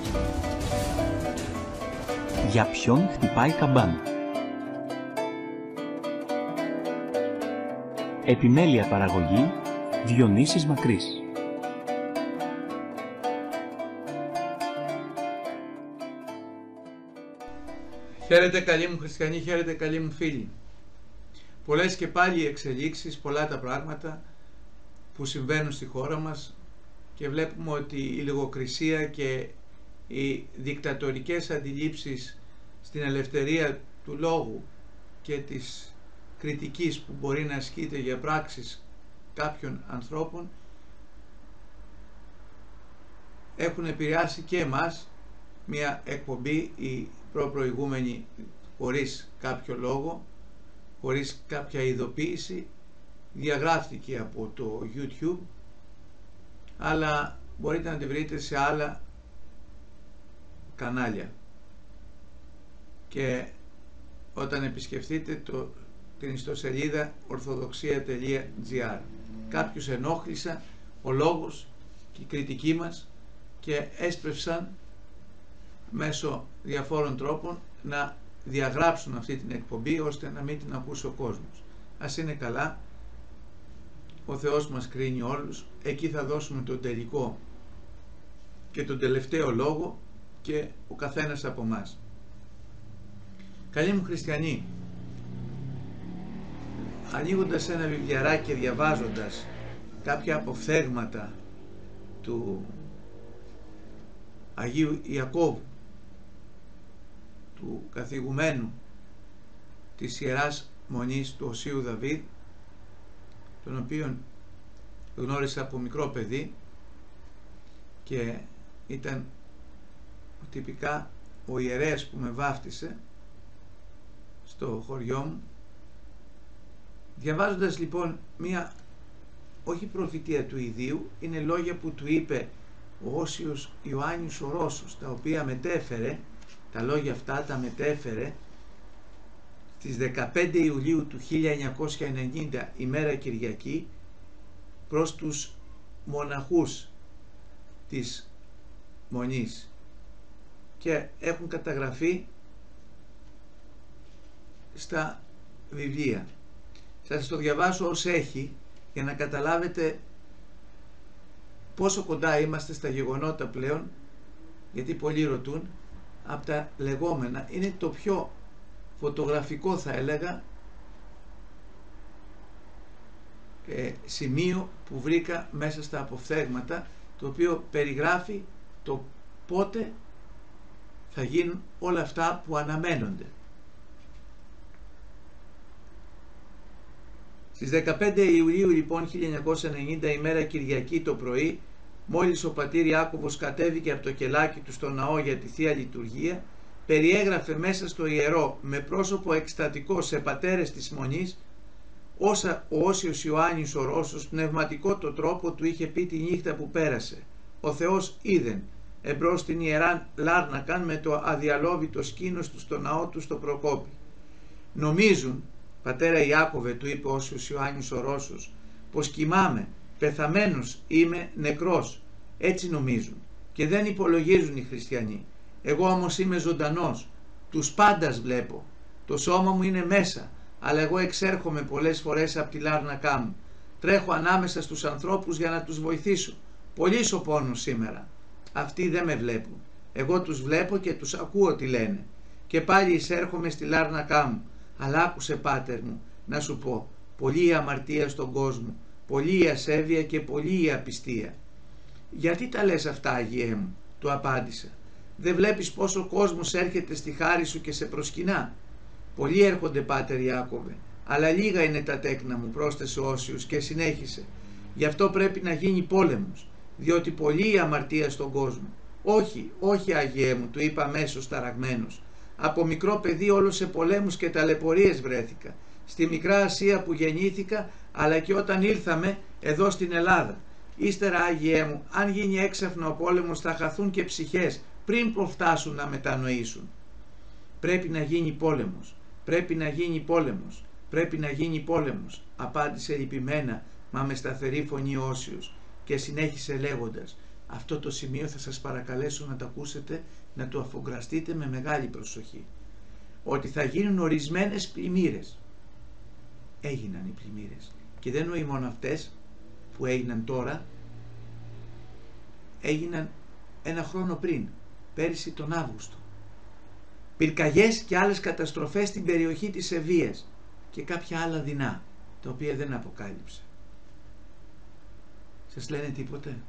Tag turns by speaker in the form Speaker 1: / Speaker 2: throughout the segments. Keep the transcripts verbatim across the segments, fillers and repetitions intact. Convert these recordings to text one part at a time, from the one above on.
Speaker 1: Για ποιον χτυπάει καμπάνα. Επιμέλεια παραγωγή Διονύσης Μακρύς.
Speaker 2: Χαίρετε καλοί μου χριστιανοί, χαίρετε καλοί μου φίλοι. Πολλές και πάλι εξελίξεις, πολλά τα πράγματα που συμβαίνουν στη χώρα μας και βλέπουμε ότι η λογοκρισία και οι δικτατορικές αντιλήψεις στην ελευθερία του λόγου και της κριτικής που μπορεί να ασκείται για πράξεις κάποιων ανθρώπων έχουν επηρεάσει και εμάς. Μια εκπομπή, η προπροηγούμενη, χωρίς κάποιο λόγο, χωρίς κάποια ειδοποίηση, διαγράφτηκε από το YouTube, αλλά μπορείτε να τη βρείτε σε άλλα κανάλια και όταν επισκεφτείτε το, την ιστοσελίδα ορθοδοξία τελεία τζι άρ. Κάποιους ενόχλησα ο λόγος και η κριτική μας και έσπευσαν μέσω διαφόρων τρόπων να διαγράψουν αυτή την εκπομπή ώστε να μην την ακούσει ο κόσμος. Ας είναι καλά, ο Θεός μας κρίνει όλους, εκεί θα δώσουμε τον τελικό και τον τελευταίο λόγο και ο καθένας από μας. Καλοί μου χριστιανοί, ανοίγοντας ένα βιβλιαράκι και διαβάζοντας κάποια αποφθέγματα του Αγίου Ιακώβου, του καθηγουμένου της Ιεράς Μονής του Οσίου Δαβίδ, τον οποίον γνώρισα από μικρό παιδί και ήταν τυπικά ο ιερέας που με βάφτισε στο χωριό μου. Διαβάζοντας λοιπόν μία, όχι προφητεία του ιδίου, είναι λόγια που του είπε ο Όσιος Ιωάννης ο Ρώσος, τα οποία μετέφερε, τα λόγια αυτά τα μετέφερε στις δεκαπέντε Ιουλίου του χίλια εννιακόσια ενενήντα, ημέρα Κυριακή, προς τους μοναχούς της Μονής και έχουν καταγραφεί στα βιβλία. Θα σας το διαβάσω ως έχει για να καταλάβετε πόσο κοντά είμαστε στα γεγονότα πλέον, γιατί πολλοί ρωτούν. Από τα λεγόμενα είναι το πιο φωτογραφικό, θα έλεγα, ε, σημείο που βρήκα μέσα στα αποφθέγματα, το οποίο περιγράφει το πότε θα γίνουν όλα αυτά που αναμένονται. Στις δεκαπέντε Ιουλίου λοιπόν χίλια εννιακόσια ενενήντα, ημέρα Κυριακή το πρωί, μόλις ο πατήρ Ιάκωβος κατέβηκε από το κελάκι του στο ναό για τη Θεία Λειτουργία, περιέγραφε μέσα στο ιερό με πρόσωπο εκστατικό σε πατέρες της Μονής όσα ο Όσιος Ιωάννης ο Ρώσος πνευματικό το τρόπο του είχε πει τη νύχτα που πέρασε. Ο Θεός είδεν εμπρός την ιεράν Λάρνακαν με το αδιαλόβητο σκήνος του στο ναό του στο Προκόπη. Νομίζουν, πατέρα Ιάκωβε, του είπε ο Όσιος Ιωάννης ο Ρώσος, πως κοιμάμαι, πεθαμένος είμαι, νεκρός. Έτσι νομίζουν και δεν υπολογίζουν οι χριστιανοί. Εγώ όμως είμαι ζωντανός, τους πάντας βλέπω. Το σώμα μου είναι μέσα, αλλά εγώ εξέρχομαι πολλές φορές από τη Λάρνακά μου. Τρέχω ανάμεσα στους ανθρώπους για να τους βοηθήσω. Πολύς ο πόνος σήμερα. Αυτοί δεν με βλέπουν. Εγώ τους βλέπω και τους ακούω τι λένε. Και πάλι εισέρχομαι στη Λάρνακά μου. Αλλά άκουσε, πάτερ μου, να σου πω, πολλή η αμαρτία στον κόσμο, πολλή η ασέβεια και πολλή η απιστία. Γιατί τα λες αυτά, Αγιέ μου, του απάντησα. Δεν βλέπεις πόσο κόσμος έρχεται στη χάρη σου και σε προσκυνά? Πολλοί έρχονται, πάτερ Ιάκωβε, αλλά λίγα είναι τα τέκνα μου, πρόσθεσε ο Όσιος και συνέχισε. Γι' αυτό πρέπει να γίνει πόλεμος, διότι πολλή η αμαρτία στον κόσμο. Όχι, όχι, Αγιέ μου, του είπα αμέσως ταραγμένος. Από μικρό παιδί όλο σε πολέμους και ταλαιπωρίες βρέθηκα. Στη Μικρά Ασία που γεννήθηκα, αλλά και όταν ήρθαμε εδώ στην Ελλάδα. Ύστερα, Άγιέ μου, αν γίνει έξαφνα ο πόλεμος θα χαθούν και ψυχές πριν προφτάσουν να μετανοήσουν. Πρέπει να γίνει πόλεμος, πρέπει να γίνει πόλεμος, πρέπει να γίνει πόλεμος, απάντησε λυπημένα μα με σταθερή φωνή ο Όσιος και συνέχισε λέγοντας, Αυτό το σημείο θα σας παρακαλέσω να το ακούσετε, να το αφογκραστείτε με μεγάλη προσοχή. Ότι θα γίνουν ορισμένες πλημμύρες. Έγιναν οι πλημμύρες. Και δεν εννοεί μόνο αυτές που έγιναν τώρα, έγιναν ένα χρόνο πριν, πέρυσι τον Αύγουστο. Πυρκαγιές και άλλες καταστροφές στην περιοχή της Ευβοίας και κάποια άλλα δεινά, τα οποία δεν αποκάλυψε. Σας λένε τίποτε?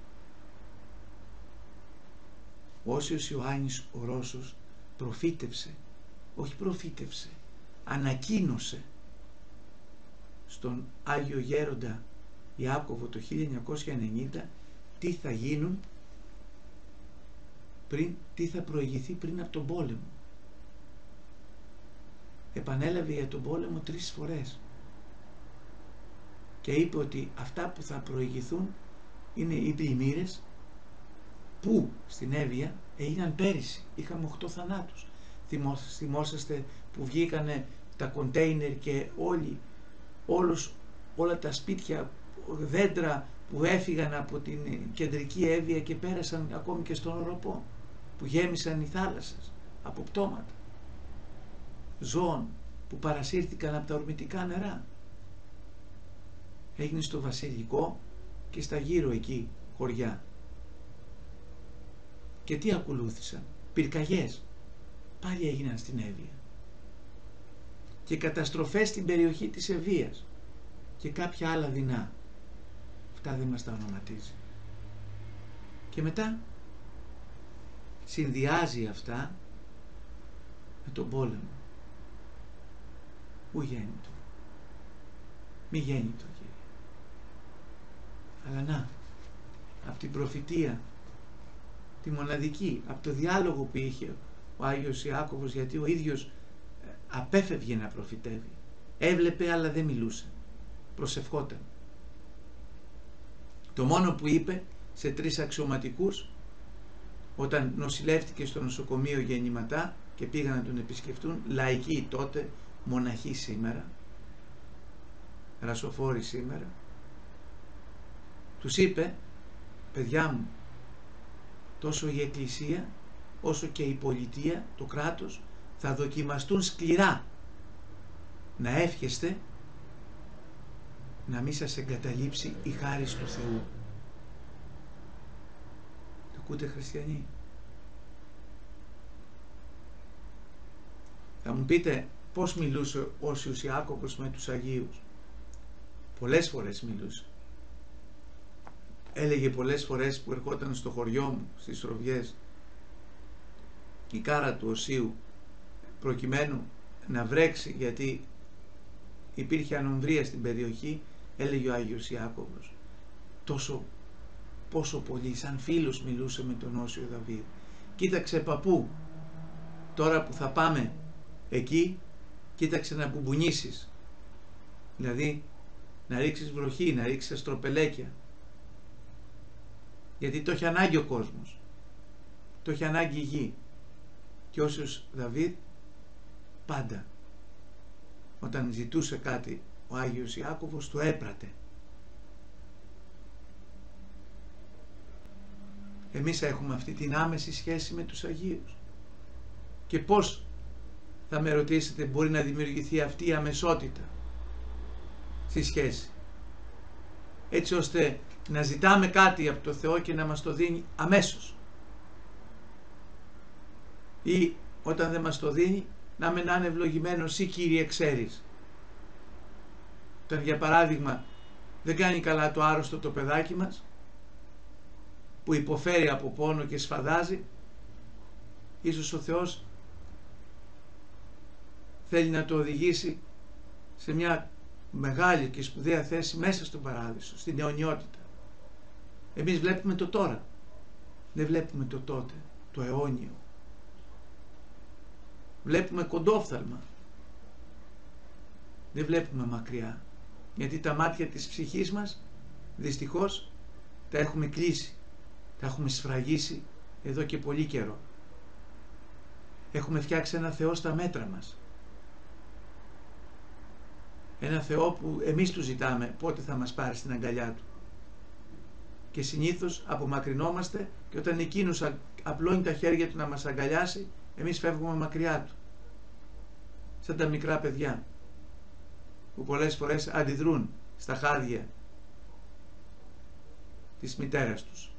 Speaker 2: Ο Όσιος Ιωάννης ο Ρώσος προφήτευσε, όχι προφήτευσε, ανακοίνωσε στον Άγιο Γέροντα Ιάκωβο το χίλια εννιακόσια ενενήντα τι θα γίνουν, πριν, τι θα προηγηθεί πριν από τον πόλεμο. Επανέλαβε για τον πόλεμο τρεις φορές και είπε ότι αυτά που θα προηγηθούν είναι οι πλημμύρες που στην Εύβοια έγιναν πέρυσι. Είχαμε οκτώ θανάτους. Θυμόσαστε που βγήκανε τα κοντέινερ και όλοι, όλους, όλα τα σπίτια, δέντρα που έφυγαν από την κεντρική Εύβοια και πέρασαν ακόμη και στον Οροπό, που γέμισαν οι θάλασσες από πτώματα ζώων που παρασύρθηκαν από τα ορμητικά νερά. Έγινε στο Βασιλικό και στα γύρω εκεί χωριά. Και τι ακολούθησαν? Πυρκαγιές πάλι έγιναν στην Εύβοια και καταστροφές στην περιοχή της Ευβοίας και κάποια άλλα δεινά. Αυτά δεν μας τα ονοματίζει. Και μετά συνδυάζει αυτά με τον πόλεμο. Ου γέννητο. Μη γέννητο, Κύριε. Αλλά να, από την προφητεία, τη μοναδική, από το διάλογο που είχε ο Άγιος Ιάκωβος, γιατί ο ίδιος απέφευγε να προφητεύει. Έβλεπε αλλά δεν μιλούσε. Προσευχόταν. Το μόνο που είπε σε τρεις αξιωματικούς, όταν νοσηλεύτηκε στο νοσοκομείο γεννηματά και πήγαν να τον επισκεφτούν, λαϊκοί τότε, μοναχοί σήμερα, ρασοφόροι σήμερα, τους είπε, παιδιά μου, τόσο η Εκκλησία όσο και η πολιτεία, το κράτος, θα δοκιμαστούν σκληρά. Να εύχεστε να μην σας εγκαταλείψει η χάρις του Θεού. Το ακούτε, χριστιανοί? Θα μου πείτε πώς μιλούσε ο Όσιος Ιάκωβος με τους Αγίους. Πολλές φορές μιλούσε. Έλεγε πολλές φορές που ερχόταν στο χωριό μου, στις Ροβιές, η κάρα του Οσίου, προκειμένου να βρέξει, γιατί υπήρχε ανομβρία στην περιοχή, έλεγε ο Άγιος Ιάκωβος, τόσο, πόσο πολύ, σαν φίλος μιλούσε με τον Όσιο Δαβίδ. Κοίταξε παππού, τώρα που θα πάμε εκεί, κοίταξε να μπουμπουνίσεις, δηλαδή να ρίξεις βροχή, να ρίξεις αστροπελέκια, γιατί το έχει ανάγκη ο κόσμος, το έχει ανάγκη η γη. Και Όσιος Δαβίδ πάντα, όταν ζητούσε κάτι ο Άγιος Ιάκωβος, το έπρατε. Εμείς έχουμε αυτή την άμεση σχέση με τους Αγίους. Και πώς, θα με ρωτήσετε, μπορεί να δημιουργηθεί αυτή η αμεσότητα στη σχέση, έτσι ώστε να ζητάμε κάτι από το Θεό και να μας το δίνει αμέσως, ή όταν δεν μας το δίνει να μην είναι ευλογημένος, ή Κύριε ξέρεις. Όταν για παράδειγμα δεν κάνει καλά το άρρωστο το παιδάκι μας, που υποφέρει από πόνο και σφαδάζει, ίσως ο Θεός θέλει να το οδηγήσει σε μια μεγάλη και σπουδαία θέση μέσα στον παράδεισο, στην αιωνιότητα. Εμείς βλέπουμε το τώρα, δεν βλέπουμε το τότε, το αιώνιο. Βλέπουμε κοντόφθαλμα, δεν βλέπουμε μακριά, γιατί τα μάτια της ψυχής μας δυστυχώς τα έχουμε κλείσει, τα έχουμε σφραγίσει εδώ και πολύ καιρό. Έχουμε φτιάξει ένα Θεό στα μέτρα μας, ένα Θεό που εμείς του ζητάμε πότε θα μας πάρει στην αγκαλιά του, Και συνήθως απομακρυνόμαστε και όταν εκείνος απλώνει τα χέρια του να μας αγκαλιάσει, εμείς φεύγουμε μακριά του. Σαν τα μικρά παιδιά που πολλές φορές αντιδρούν στα χάδια της μητέρας τους.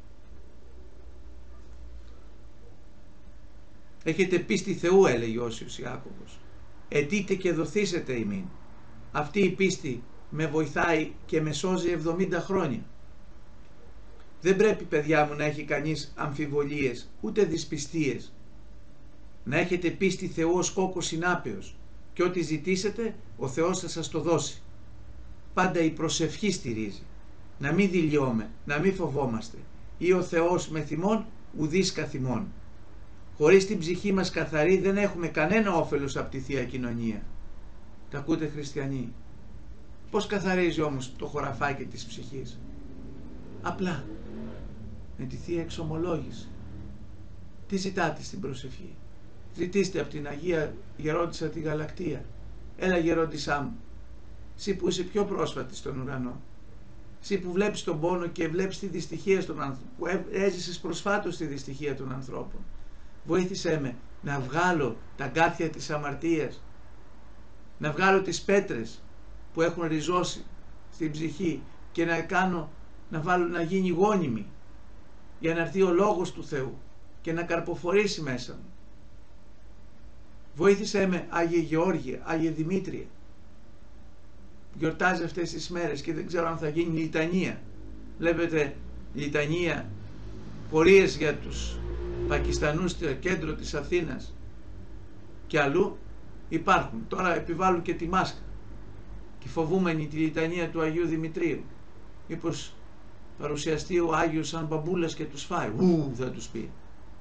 Speaker 2: Έχετε πίστη Θεού, έλεγε ο Όσιος Ιάκωβος. Αιτείτε και δοθήσετε ημίν. Αυτή η πίστη με βοηθάει και με σώζει εβδομήντα χρόνια. Δεν πρέπει, παιδιά μου, να έχει κανείς αμφιβολίες, ούτε δυσπιστίες. Να έχετε πίστη Θεού ως κόκκος συνάπεως και ό,τι ζητήσετε, ο Θεός θα σας το δώσει. Πάντα η προσευχή στηρίζει. Να μην δειλιώμε, να μην φοβόμαστε. Ή ο Θεός με θυμών, ουδείς καθημών. Χωρίς την ψυχή μας καθαρή δεν έχουμε κανένα όφελος από τη Θεία Κοινωνία. Τα ακούτε, χριστιανοί? Πώς καθαρίζει όμως το χωραφάκι της ψυχής? Απλά με τη Θεία Εξομολόγηση. Τι ζητάτε στην προσευχή? Ζητήστε από την Αγία Γερόντισσα τη Γαλακτεία. Έλα, Γερόντισσά μου, εσύ που είσαι πιο πρόσφατη στον ουρανό, εσύ που βλέπεις τον πόνο και βλέπεις τη δυστυχία των ανθρώπων, που έζησες προσφάτως τη δυστυχία των ανθρώπων, βοήθησέ με να βγάλω τα γκάθια της αμαρτίας, να βγάλω τις πέτρες που έχουν ριζώσει στην ψυχή και να κάνω, να βάλω να γίνει γόνιμη, για να έρθει ο Λόγος του Θεού και να καρποφορήσει μέσα μου. Βοήθησέ με, Άγιε Γεώργια, Άγιε Δημήτρια, γιορτάζει αυτές τις μέρες και δεν ξέρω αν θα γίνει λιτανία. Βλέπετε, λιτανία, πορείες για τους Πακιστανούς στο κέντρο της Αθήνας και αλλού υπάρχουν. Τώρα επιβάλλουν και τη μάσκα και φοβούμενοι τη λιτανία του Αγίου Δημητρίου. Μήπως παρουσιαστεί ο Άγιος σαν μπαμπούλας και τους φάει. Ου, θα τους πει.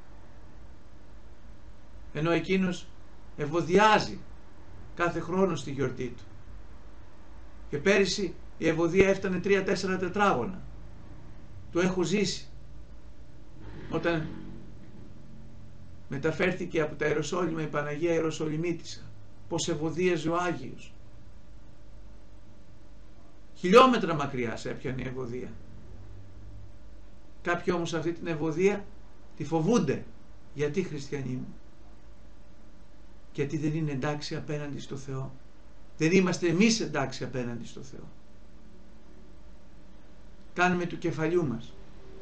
Speaker 2: Ενώ εκείνος ευωδιάζει κάθε χρόνο στη γιορτή του. Και πέρυσι η ευωδία έφτανε τρία τέσσερα τετράγωνα. Το έχω ζήσει. Όταν μεταφέρθηκε από τα Ιεροσόλυμα η Παναγία Ιεροσολυμίτισσα, πως ευωδίαζε ο Άγιος. Χιλιόμετρα μακριά σε έπιανε η ευωδία. Κάποιοι όμως αυτή την ευωδία τη φοβούνται. Γιατί, χριστιανοί μου? Γιατί δεν είναι εντάξει απέναντι στο Θεό. Δεν είμαστε εμείς εντάξει απέναντι στο Θεό. Κάνουμε του κεφαλιού μας.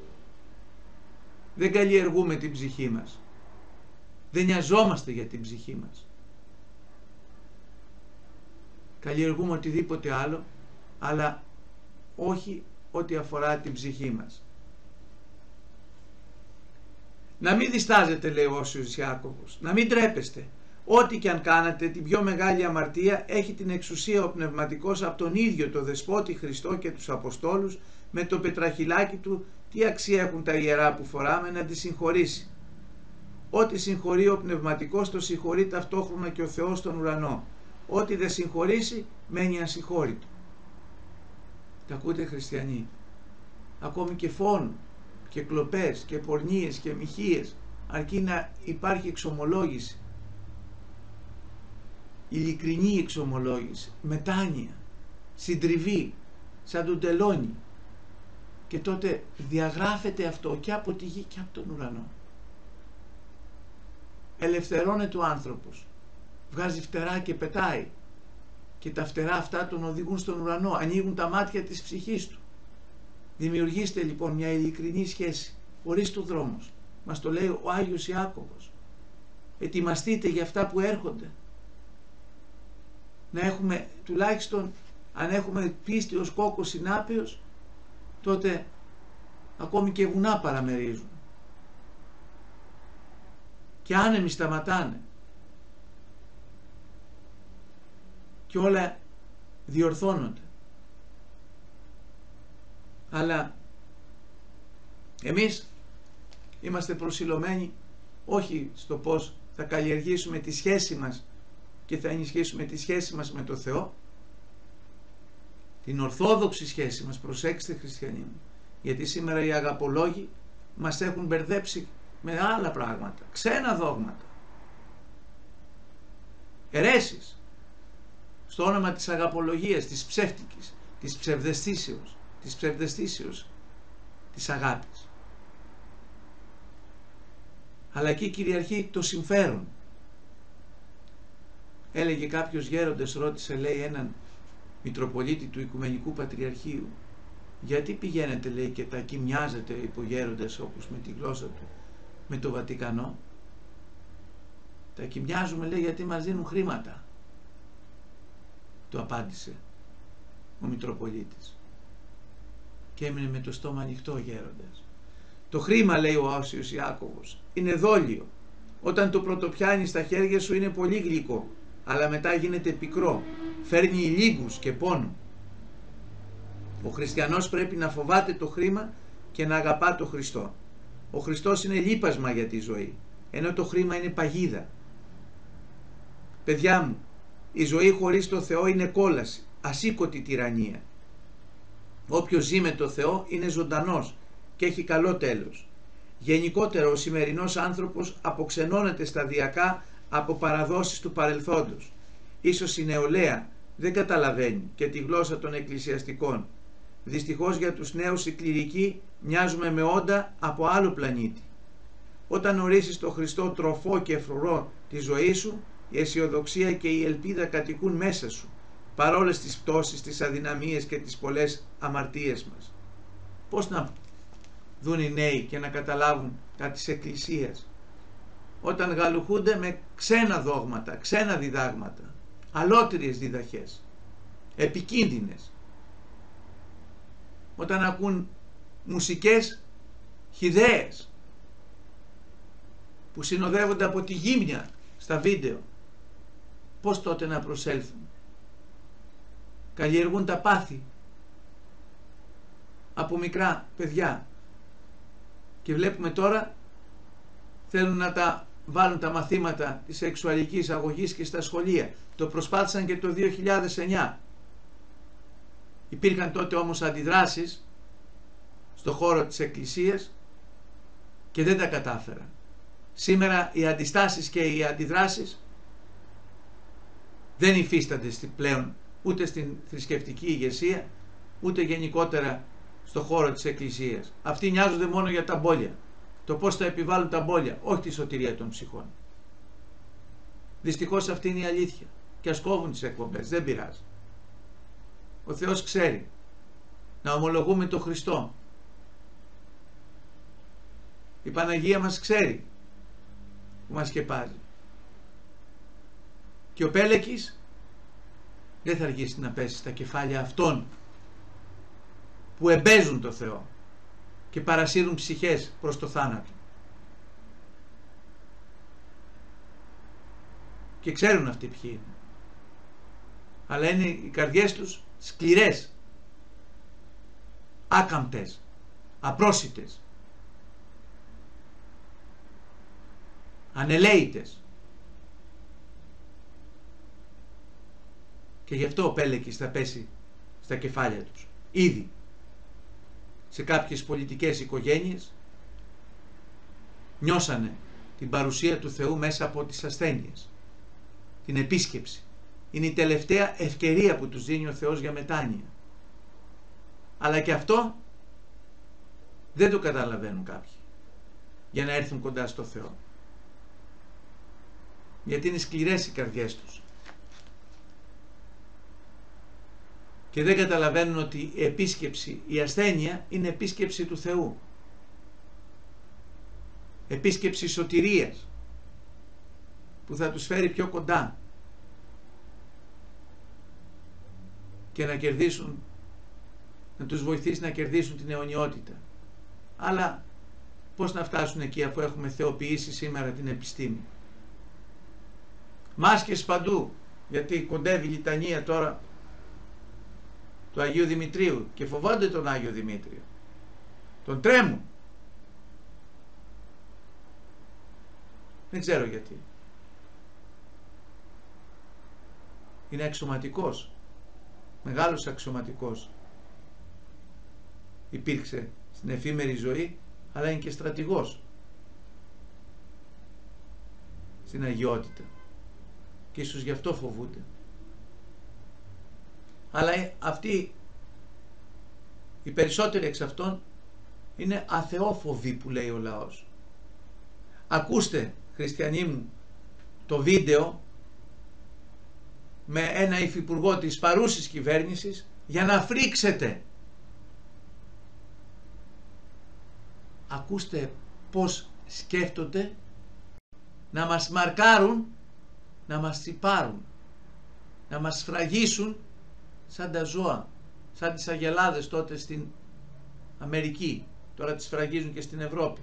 Speaker 2: Δεν καλλιεργούμε την ψυχή μας. Δεν νοιαζόμαστε για την ψυχή μας. Καλλιεργούμε οτιδήποτε άλλο, αλλά όχι ό,τι αφορά την ψυχή μας. Να μην διστάζετε, λέει ο Όσιος Ιάκωβος, να μην τρέπεστε. Ό,τι και αν κάνατε, την πιο μεγάλη αμαρτία, έχει την εξουσία ο πνευματικός από τον ίδιο το Δεσπότη Χριστό και τους Αποστόλους, με το πετραχυλάκι του, τι αξία έχουν τα ιερά που φοράμε, να τη συγχωρήσει. Ό,τι συγχωρεί ο πνευματικός, το συγχωρεί ταυτόχρονα και ο Θεός στον ουρανό. Ό,τι δεν συγχωρήσει, μένει ασυγχώρητο. Τα ακούτε, χριστιανοί? Ακόμη και φόνου και κλοπές και πορνείες και μοιχείες, αρκεί να υπάρχει εξομολόγηση, ειλικρινή εξομολόγηση, μετάνοια, συντριβή, σαν τον τελώνει, και τότε διαγράφεται αυτό και από τη γη και από τον ουρανό. Ελευθερώνεται ο άνθρωπος, βγάζει φτερά και πετάει, και τα φτερά αυτά τον οδηγούν στον ουρανό, ανοίγουν τα μάτια της ψυχής του. Δημιουργήστε λοιπόν μια ειλικρινή σχέση, χωρίς του δρόμους. Μας το λέει ο Άγιος Ιάκωβος. Ετοιμαστείτε για αυτά που έρχονται. Να έχουμε τουλάχιστον, αν έχουμε πίστη ως κόκκος συνάπεως, τότε ακόμη και βουνά παραμερίζουν. Και άνεμοι σταματάνε. Και όλα διορθώνονται. Αλλά εμείς είμαστε προσιλωμένοι όχι στο πώς θα καλλιεργήσουμε τη σχέση μας και θα ενισχύσουμε τη σχέση μας με το Θεό, την ορθόδοξη σχέση μας. Προσέξτε, χριστιανοί μου, γιατί σήμερα οι αγαπολόγοι μας έχουν μπερδέψει με άλλα πράγματα, ξένα δόγματα, αιρέσεις, στο όνομα της αγαπολογίας, της ψεύτικης, της ψευδεστήσεως, της ψευδεστήσεως, της αγάπης. Αλλά εκεί κυριαρχεί το συμφέρον. Έλεγε κάποιος γέροντας, ρώτησε λέει έναν Μητροπολίτη του Οικουμενικού Πατριαρχείου, γιατί πηγαίνετε λέει και τα κοιμιάζετε υπογέροντας όπως με τη γλώσσα του με το Βατικανό? Τα κοιμιάζουμε λέει γιατί μας δίνουν χρήματα, του απάντησε ο Μητροπολίτης, και έμεινε με το στόμα ανοιχτό ο γέροντας. Το χρήμα, λέει ο Όσιος Ιάκωβος, είναι δόλιο. Όταν το πρωτοπιάνει στα χέρια σου είναι πολύ γλυκό, αλλά μετά γίνεται πικρό, φέρνει ηλίγκους και πόνο. Ο χριστιανός πρέπει να φοβάται το χρήμα και να αγαπά το Χριστό. Ο Χριστός είναι λείπασμα για τη ζωή, ενώ το χρήμα είναι παγίδα. Παιδιά μου, η ζωή χωρίς το Θεό είναι κόλαση, ασήκωτη τυραννία. Όποιος ζει με το Θεό είναι ζωντανός και έχει καλό τέλος. Γενικότερα ο σημερινός άνθρωπος αποξενώνεται σταδιακά από παραδόσεις του παρελθόντος. Ίσως η νεολαία δεν καταλαβαίνει και τη γλώσσα των εκκλησιαστικών. Δυστυχώς για τους νέους οι κληρικοί μοιάζουμε με όντα από άλλο πλανήτη. Όταν ορίσεις το Χριστό τροφό και φρουρό τη ζωή σου, η αισιοδοξία και η ελπίδα κατοικούν μέσα σου, παρόλες τις πτώσεις, τις αδυναμίες και τις πολλές αμαρτίες μας. Πώς να δουν οι νέοι και να καταλάβουν τα της Εκκλησίας, όταν γαλουχούνται με ξένα δόγματα, ξένα διδάγματα, αλότριες διδαχές, επικίνδυνες, όταν ακούν μουσικές χυδαίες που συνοδεύονται από τη γύμνια στα βίντεο, πώς τότε να προσέλθουν? Καλλιεργούν τα πάθη από μικρά παιδιά και βλέπουμε τώρα θέλουν να τα βάλουν τα μαθήματα της σεξουαλικής αγωγής και στα σχολεία. Το προσπάθησαν και το δύο χιλιάδες εννιά. Υπήρχαν τότε όμως αντιδράσεις στο χώρο της Εκκλησίας και δεν τα κατάφεραν. Σήμερα οι αντιστάσεις και οι αντιδράσεις δεν υφίστανται πλέον ούτε στην θρησκευτική ηγεσία, ούτε γενικότερα στο χώρο της Εκκλησίας. Αυτοί νοιάζονται μόνο για τα μπόλια. Το πώς θα επιβάλλουν τα μπόλια, όχι τη σωτηρία των ψυχών. Δυστυχώς αυτή είναι η αλήθεια. Και ας κόβουν τις εκπομπές, δεν πειράζει. Ο Θεός ξέρει να ομολογούμε τον Χριστό. Η Παναγία μας ξέρει που μας σκεπάζει. Και ο Πέλεκης δεν θα αργήσει να πέσει στα κεφάλια αυτών που εμπέζουν το Θεό και παρασύρουν ψυχές προς το θάνατο. Και ξέρουν αυτοί ποιοι είναι. Αλλά είναι οι καρδιές τους σκληρές, άκαμπτες, απρόσιτες, ανελαίητες. Και γι' αυτό ο Πέλεκης θα πέσει στα κεφάλια τους. Ήδη σε κάποιες πολιτικές οικογένειες νιώσανε την παρουσία του Θεού μέσα από τις ασθένειες, την επίσκεψη. Είναι η τελευταία ευκαιρία που τους δίνει ο Θεός για μετάνοια. Αλλά και αυτό δεν το καταλαβαίνουν κάποιοι για να έρθουν κοντά στο Θεό. Γιατί είναι σκληρές οι καρδιές τους. Και δεν καταλαβαίνουν ότι η επίσκεψη, η ασθένεια είναι επίσκεψη του Θεού. Επίσκεψη σωτηρίας που θα τους φέρει πιο κοντά και να κερδίσουν, να τους βοηθήσει να κερδίσουν την αιωνιότητα. Αλλά πώς να φτάσουν εκεί αφού έχουμε θεοποιήσει σήμερα την επιστήμη? Μάσκες παντού, γιατί κοντεύει η λιτανία τώρα του Αγίου Δημητρίου και φοβόνται τον Άγιο Δημήτριο. Τον τρέμουν. Δεν ξέρω γιατί. Είναι αξιωματικός. Μεγάλος αξιωματικός. Υπήρξε στην εφήμερη ζωή, αλλά είναι και στρατηγός στην αγιότητα. Και ίσως γι' αυτό φοβούνται. Αλλά αυτοί, οι περισσότεροι εξ αυτών, Είναι αθεόφοβοι που λέει ο λαός. Ακούστε, χριστιανοί μου, το βίντεο με ένα υφυπουργό της παρούσης κυβέρνησης για να φρίξετε. Ακούστε πώς σκέφτονται να μας μαρκάρουν, να μας τσιπάρουν, να μας σφραγίσουν σαν τα ζώα, σαν τις αγελάδες τότε στην Αμερική. Τώρα τις σφραγίζουν και στην Ευρώπη.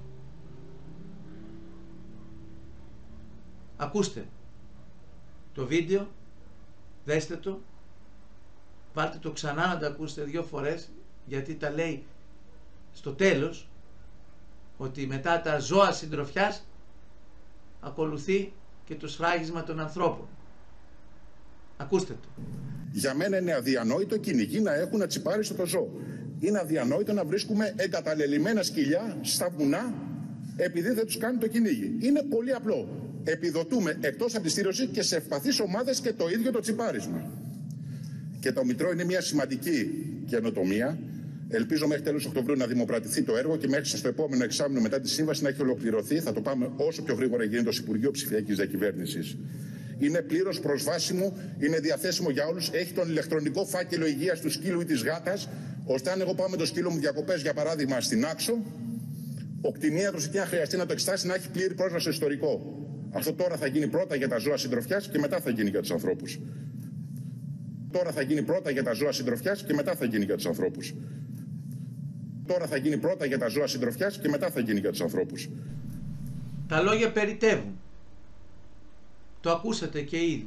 Speaker 2: Ακούστε το βίντεο, δέστε το, βάλτε το ξανά να το ακούσετε δύο φορές, γιατί τα λέει στο τέλος ότι μετά τα ζώα συντροφιάς ακολουθεί και το σφράγισμα των ανθρώπων. Ακούστε το.
Speaker 3: Για μένα είναι αδιανόητο κυνηγοί να έχουν να τσιπάρει στο το ζώο. Είναι αδιανόητο να βρίσκουμε εγκαταλελειμμένα σκυλιά στα βουνά επειδή δεν τους κάνει το κυνήγι. Είναι πολύ απλό. Επιδοτούμε εκτός από τη στήρωση και σε ευπαθείς ομάδες και το ίδιο το τσιπάρισμα. Και το Μητρό είναι μια σημαντική καινοτομία. Ελπίζω μέχρι τέλος Οκτωβρίου να δημοπρατηθεί το έργο και μέχρι στο επόμενο εξάμηνο μετά τη σύμβαση να έχει ολοκληρωθεί. Θα το πάμε όσο πιο γρήγορα γίνεται ως Υπουργείο Ψηφιακής Διακυβέρνησης. Είναι πλήρως προσβάσιμο, είναι διαθέσιμο για όλους. Έχει τον ηλεκτρονικό φάκελο υγείας του σκύλου ή της γάτας, ώστε αν εγώ πάω με το σκύλο μου διακοπές, για παράδειγμα, στην Άξο, ο κτηνίατρος εκεί, αν χρειαστεί να το εξετάσει, να έχει πλήρη πρόσβαση στο ιστορικό. Αυτό τώρα θα γίνει πρώτα για τα ζώα συντροφιάς και μετά θα γίνει για τους ανθρώπους. Τώρα θα γίνει πρώτα για τα ζώα συντροφιάς και μετά θα γίνει για τους ανθρώπους. Τώρα θα γίνει πρώτα για τα ζώα συντροφιάς και μετά θα γίνει για τους ανθρώπους.
Speaker 2: Τα λόγια περιττεύουν. Το ακούσατε και ήδη.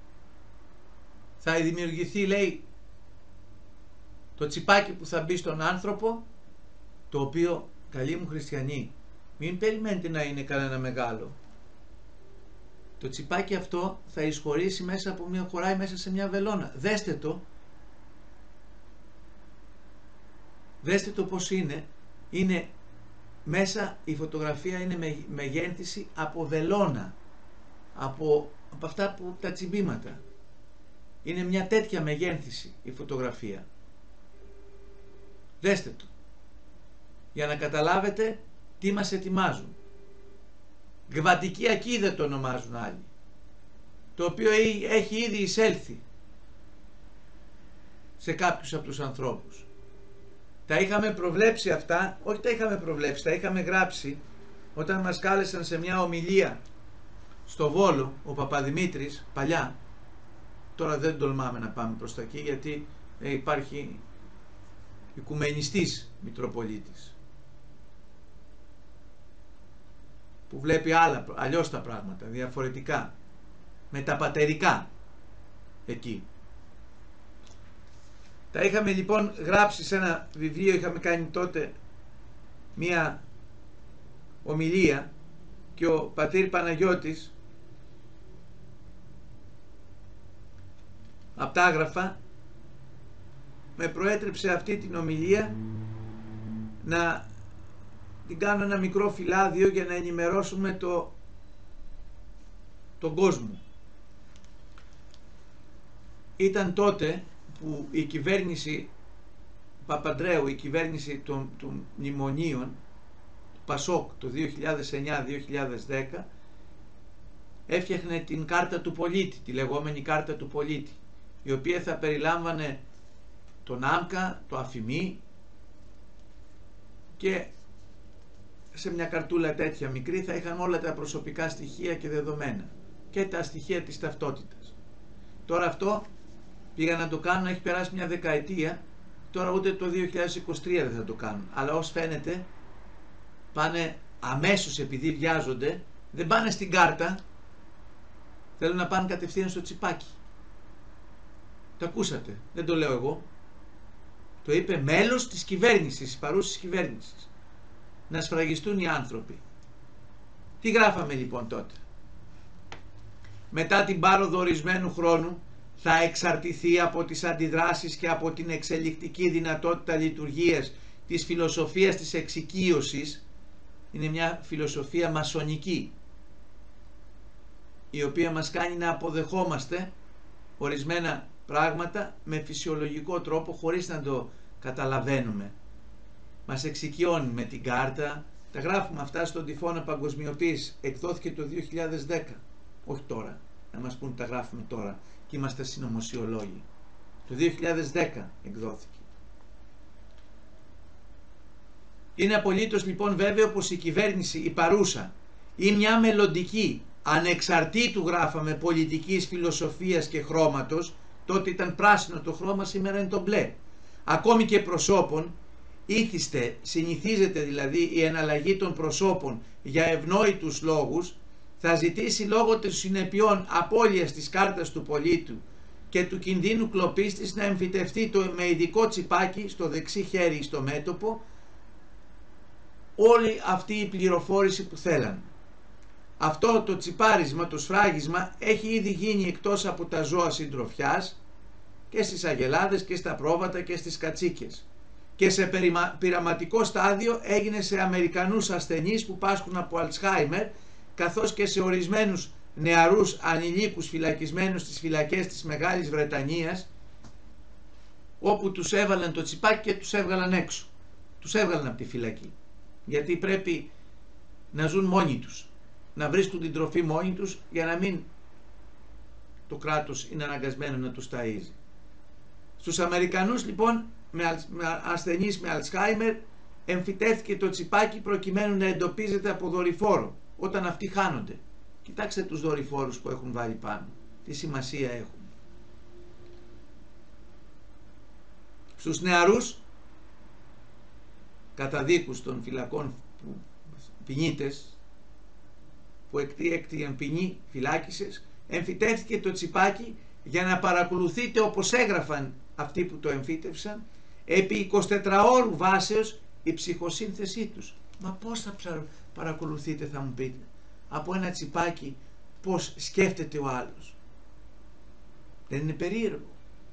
Speaker 2: Θα δημιουργηθεί, λέει, το τσιπάκι που θα μπει στον άνθρωπο, το οποίο, καλοί μου χριστιανοί, μην περιμένετε να είναι κανένα μεγάλο. Το τσιπάκι αυτό θα εισχωρήσει μέσα από μια, χωράει μέσα σε μια βελόνα. Δέστε το. Δέστε το πώς είναι. Είναι μέσα, η φωτογραφία είναι με, μεγένθηση από βελόνα. Από, από αυτά που τα τσιμπήματα. Είναι μια τέτοια μεγένθηση η φωτογραφία. Δέστε το. Για να καταλάβετε τι μας ετοιμάζουν. Γβατική ακίδα το ονομάζουν άλλοι. Το οποίο έχει ήδη εισέλθει σε κάποιους από τους ανθρώπους. Τα είχαμε προβλέψει αυτά, όχι τα είχαμε προβλέψει, τα είχαμε γράψει όταν μας κάλεσαν σε μια ομιλία στο Βόλο, ο Παπαδημήτρης, παλιά. Τώρα δεν τολμάμε να πάμε προς τα εκεί, γιατί ε, υπάρχει οικουμενιστής Μητροπολίτης που βλέπει άλλα, αλλιώς τα πράγματα, διαφορετικά, μεταπατερικά εκεί. Τα είχαμε λοιπόν γράψει σε ένα βιβλίο, είχαμε κάνει τότε μία ομιλία και ο πατήρ Παναγιώτης απ' τα άγραφα με προέτρεψε αυτή την ομιλία να την κάνω ένα μικρό φυλάδιο για να ενημερώσουμε το, τον κόσμο. Ήταν τότε που η κυβέρνηση Παπαντρέου, η κυβέρνηση των, των μνημονίων, του Πασόκ το δύο χιλιάδες εννιά δύο χιλιάδες δέκα, έφτιαχνε την κάρτα του πολίτη, τη λεγόμενη κάρτα του πολίτη, η οποία θα περιλάμβανε τον ΆΜΚΑ, το αφημί και σε μια καρτούλα τέτοια μικρή θα είχαν όλα τα προσωπικά στοιχεία και δεδομένα και τα στοιχεία της ταυτότητας. Τώρα αυτό πήγα να το κάνουν, έχει περάσει μια δεκαετία, τώρα ούτε το δύο χιλιάδες είκοσι τρία δεν θα το κάνουν. Αλλά ως φαίνεται πάνε αμέσως, επειδή βιάζονται, δεν πάνε στην κάρτα, θέλουν να πάνε κατευθείαν στο τσιπάκι. Το ακούσατε, δεν το λέω εγώ. Το είπε μέλος της κυβέρνησης, της παρούσης κυβέρνησης. Να σφραγιστούν οι άνθρωποι. Τι γράφαμε λοιπόν τότε? Μετά την πάροδο ορισμένου χρόνου θα εξαρτηθεί από τις αντιδράσεις και από την εξελικτική δυνατότητα λειτουργίας της φιλοσοφίας της εξοικείωσης. Είναι μια φιλοσοφία μασονική, η οποία μας κάνει να αποδεχόμαστε ορισμένα πράγματα με φυσιολογικό τρόπο χωρίς να το καταλαβαίνουμε. μας εξοικειώνει με την κάρτα. Τα γράφουμε αυτά στον Τυφώνα Παγκοσμιοποίησης. Εκδόθηκε το δύο χιλιάδες δέκα. Όχι τώρα. Να μας πούν τα γράφουμε τώρα και είμαστε συνωμοσιολόγοι. Το δύο χιλιάδες δέκα εκδόθηκε. Είναι απολύτως λοιπόν βέβαιο πως η κυβέρνηση, η παρούσα, ή μια μελλοντική, ανεξαρτήτου γράφαμε πολιτικής φιλοσοφίας και χρώματος, τότε ήταν πράσινο το χρώμα, σήμερα είναι το μπλε, ακόμη και προσώπων, ήθιστε, συνηθίζεται δηλαδή η εναλλαγή των προσώπων για ευνόητους λόγους, θα ζητήσει λόγω των συνεπειών απώλειας της κάρτας του πολίτου και του κινδύνου κλοπής της να εμφυτευτεί το, με ειδικό τσιπάκι στο δεξί χέρι στο μέτωπο όλη αυτή η πληροφόρηση που θέλαν. Αυτό το τσιπάρισμα, το σφράγισμα έχει ήδη γίνει εκτός από τα ζώα συντροφιάς και στις αγελάδες και στα πρόβατα και στις κατσίκες. Και σε πειραματικό στάδιο έγινε σε Αμερικανούς ασθενείς που πάσχουν από Αλτσχάιμερ, καθώς και σε ορισμένους νεαρούς ανηλίκους φυλακισμένους στις φυλακές της Μεγάλης Βρετανίας, όπου τους έβαλαν το τσιπάκι και τους έβγαλαν έξω. Τους έβγαλαν από τη φυλακή. Γιατί πρέπει να ζουν μόνοι τους, να βρίσκουν την τροφή μόνοι τους, για να μην το κράτος είναι αναγκασμένο να τους ταΐζει. Στους Αμερικανούς λοιπόν με ασθενείς με Αλτσχάιμερ εμφυτεύτηκε το τσιπάκι προκειμένου να εντοπίζεται από δορυφόρο όταν αυτοί χάνονται. Κοιτάξτε τους δορυφόρους που έχουν βάλει πάνω, τι σημασία έχουν. Στους νεαρούς καταδίκους των φυλακών ποινίτες που εκτίαν ποινή φυλάκισης, εμφυτεύτηκε το τσιπάκι για να παρακολουθείτε, όπως έγραφαν αυτοί που το εμφύτευσαν, επί εικοσιτετράωρου βάσεως η ψυχοσύνθεσή τους. Μα πώς θα παρακολουθείτε, θα μου πείτε, από ένα τσιπάκι πώς σκέφτεται ο άλλος? Δεν είναι περίεργο?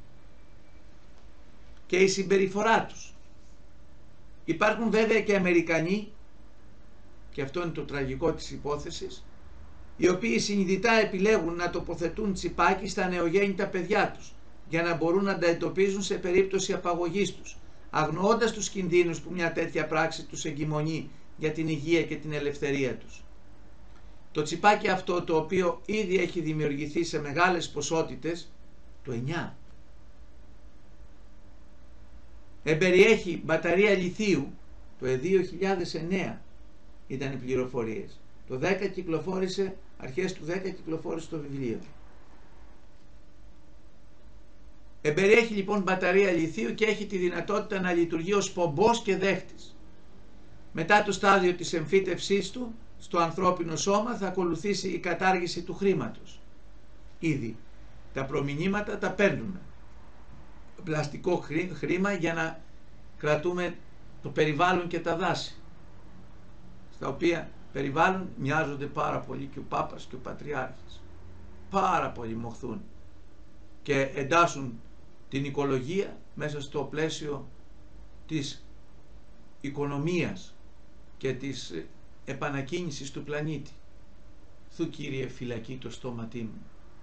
Speaker 2: Και η συμπεριφορά τους. Υπάρχουν βέβαια και Αμερικανοί, και αυτό είναι το τραγικό της υπόθεσης, οι οποίοι συνειδητά επιλέγουν να τοποθετούν τσιπάκι στα νεογέννητα παιδιά τους, για να μπορούν να τα εντοπίζουν σε περίπτωση απαγωγής τους, αγνοώντας τους κινδύνους που μια τέτοια πράξη τους εγκυμονεί για την υγεία και την ελευθερία τους. Το τσιπάκι αυτό, το οποίο ήδη έχει δημιουργηθεί σε μεγάλες ποσότητες, το εννιά, εμπεριέχει μπαταρία λιθίου. Το δύο χιλιάδες εννέα ήταν οι πληροφορίες. Το δέκα κυκλοφόρησε, αρχές του δέκα κυκλοφόρησε το βιβλίο. Εμπεριέχει λοιπόν μπαταρία λιθίου και έχει τη δυνατότητα να λειτουργεί ως πομπός και δέχτης. Μετά το στάδιο της εμφύτευσής του στο ανθρώπινο σώμα θα ακολουθήσει η κατάργηση του χρήματος. Ήδη τα προμηνύματα τα παίρνουμε. Πλαστικό χρήμα για να κρατούμε το περιβάλλον και τα δάση, στα οποία περιβάλλον μοιάζονται πάρα πολύ και ο Πάπας και ο Πατριάρχης. Πάρα πολύ μοχθούν και εντάσσουν την οικολογία μέσα στο πλαίσιο της οικονομίας και της επανακίνησης του πλανήτη. Θου Κύριε φυλακή το στόματί μου.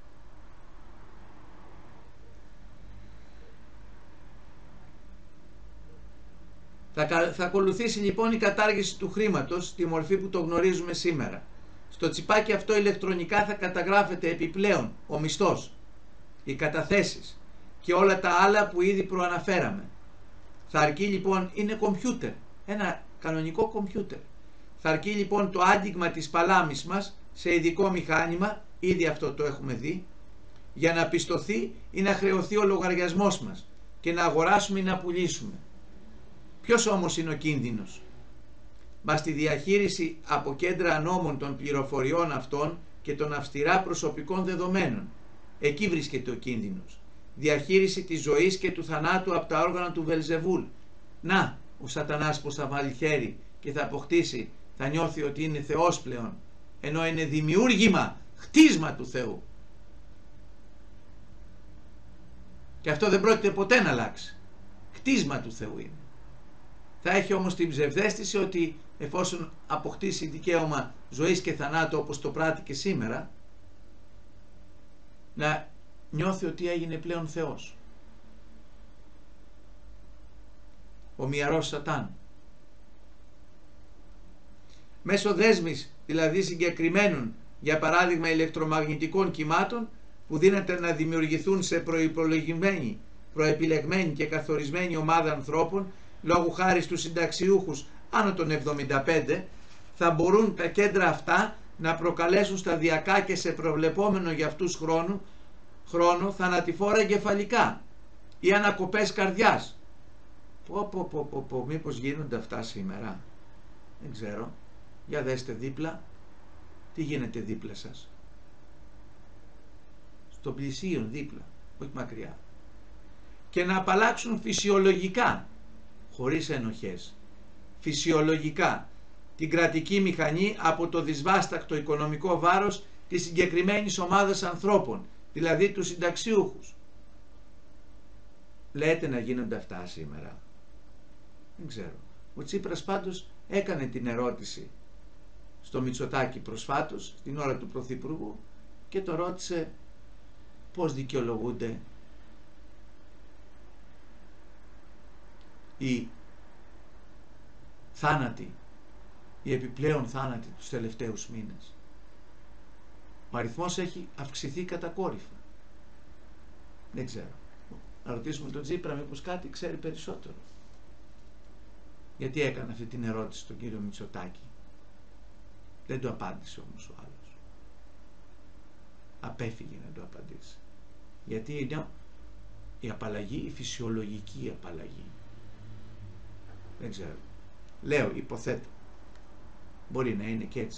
Speaker 2: Θα, θα ακολουθήσει λοιπόν η κατάργηση του χρήματος στη μορφή που το γνωρίζουμε σήμερα. Στο τσιπάκι αυτό ηλεκτρονικά θα καταγράφεται επιπλέον ο μισθός, οι καταθέσεις και όλα τα άλλα που ήδη προαναφέραμε. Θα αρκεί λοιπόν, είναι κομπιούτερ, ένα κανονικό κομπιούτερ. Θα αρκεί λοιπόν το άγγιγμα της παλάμης μας σε ειδικό μηχάνημα, ήδη αυτό το έχουμε δει, για να πιστωθεί ή να χρεωθεί ο λογαριασμός μας και να αγοράσουμε ή να πουλήσουμε. Ποιος όμως είναι ο κίνδυνος? Μα στη διαχείριση από κέντρα νόμων των πληροφοριών αυτών και των αυστηρά προσωπικών δεδομένων. Εκεί βρίσκεται ο κίνδυνος. Διαχείριση της ζωής και του θανάτου από τα όργανα του Βελζεβούλ. Να, ο σατανάς πως θα βάλει χέρι και θα αποκτήσει, θα νιώθει ότι είναι Θεός πλέον, ενώ είναι δημιούργημα, χτίσμα του Θεού. Και αυτό δεν πρόκειται ποτέ να αλλάξει. Χτίσμα του Θεού είναι. Θα έχει όμως την ψευδαίσθηση ότι εφόσον αποκτήσει δικαίωμα ζωής και θανάτου όπως το πράττει και σήμερα, να νιώθει ότι έγινε πλέον Θεός. Ο μυαρός Σατάν. μέσω δέσμης δηλαδή συγκεκριμένων, για παράδειγμα ηλεκτρομαγνητικών κυμάτων, που δύναται να δημιουργηθούν σε προϋπολογισμένη, προεπιλεγμένη και καθορισμένη ομάδα ανθρώπων, λόγω χάρη στους συνταξιούχους άνω των εβδομήντα πέντε, θα μπορούν τα κέντρα αυτά να προκαλέσουν σταδιακά και σε προβλεπόμενο για αυτούς χρόνο, χρόνο θανατηφόρα εγκεφαλικά ή ανακοπές καρδιάς. Πω πω πω πω πω, μήπως γίνονται αυτά σήμερα? Δεν ξέρω. Για δέστε δίπλα. Τι γίνεται δίπλα σας? Στο πλησίον δίπλα, όχι μακριά. Και να απαλλάξουν φυσιολογικά, χωρίς ενοχές, φυσιολογικά την κρατική μηχανή από το δυσβάστακτο οικονομικό βάρος της συγκεκριμένης ομάδας ανθρώπων, δηλαδή τους συνταξιούχους. Λέτε να γίνονται αυτά σήμερα? Δεν ξέρω. Ο Τσίπρας πάντως έκανε την ερώτηση στο Μητσοτάκη προσφάτως, στην ώρα του Πρωθυπουργού, και το ρώτησε πώς δικαιολογούνται οι θάνατοι, οι επιπλέον θάνατοι τους τελευταίους μήνες. Ο αριθμός έχει αυξηθεί κατακόρυφα. Δεν ξέρω. Να ρωτήσουμε τον Τσίπρα μήπως κάτι ξέρει περισσότερο. Γιατί έκανε αυτή την ερώτηση στον κύριο Μητσοτάκη? Δεν το απάντησε όμως ο άλλος. Απέφυγε να το απαντήσει. Γιατί είναι η απαλλαγή, η φυσιολογική απαλλαγή. Δεν ξέρω. Λέω, υποθέτω. Μπορεί να είναι και έτσι.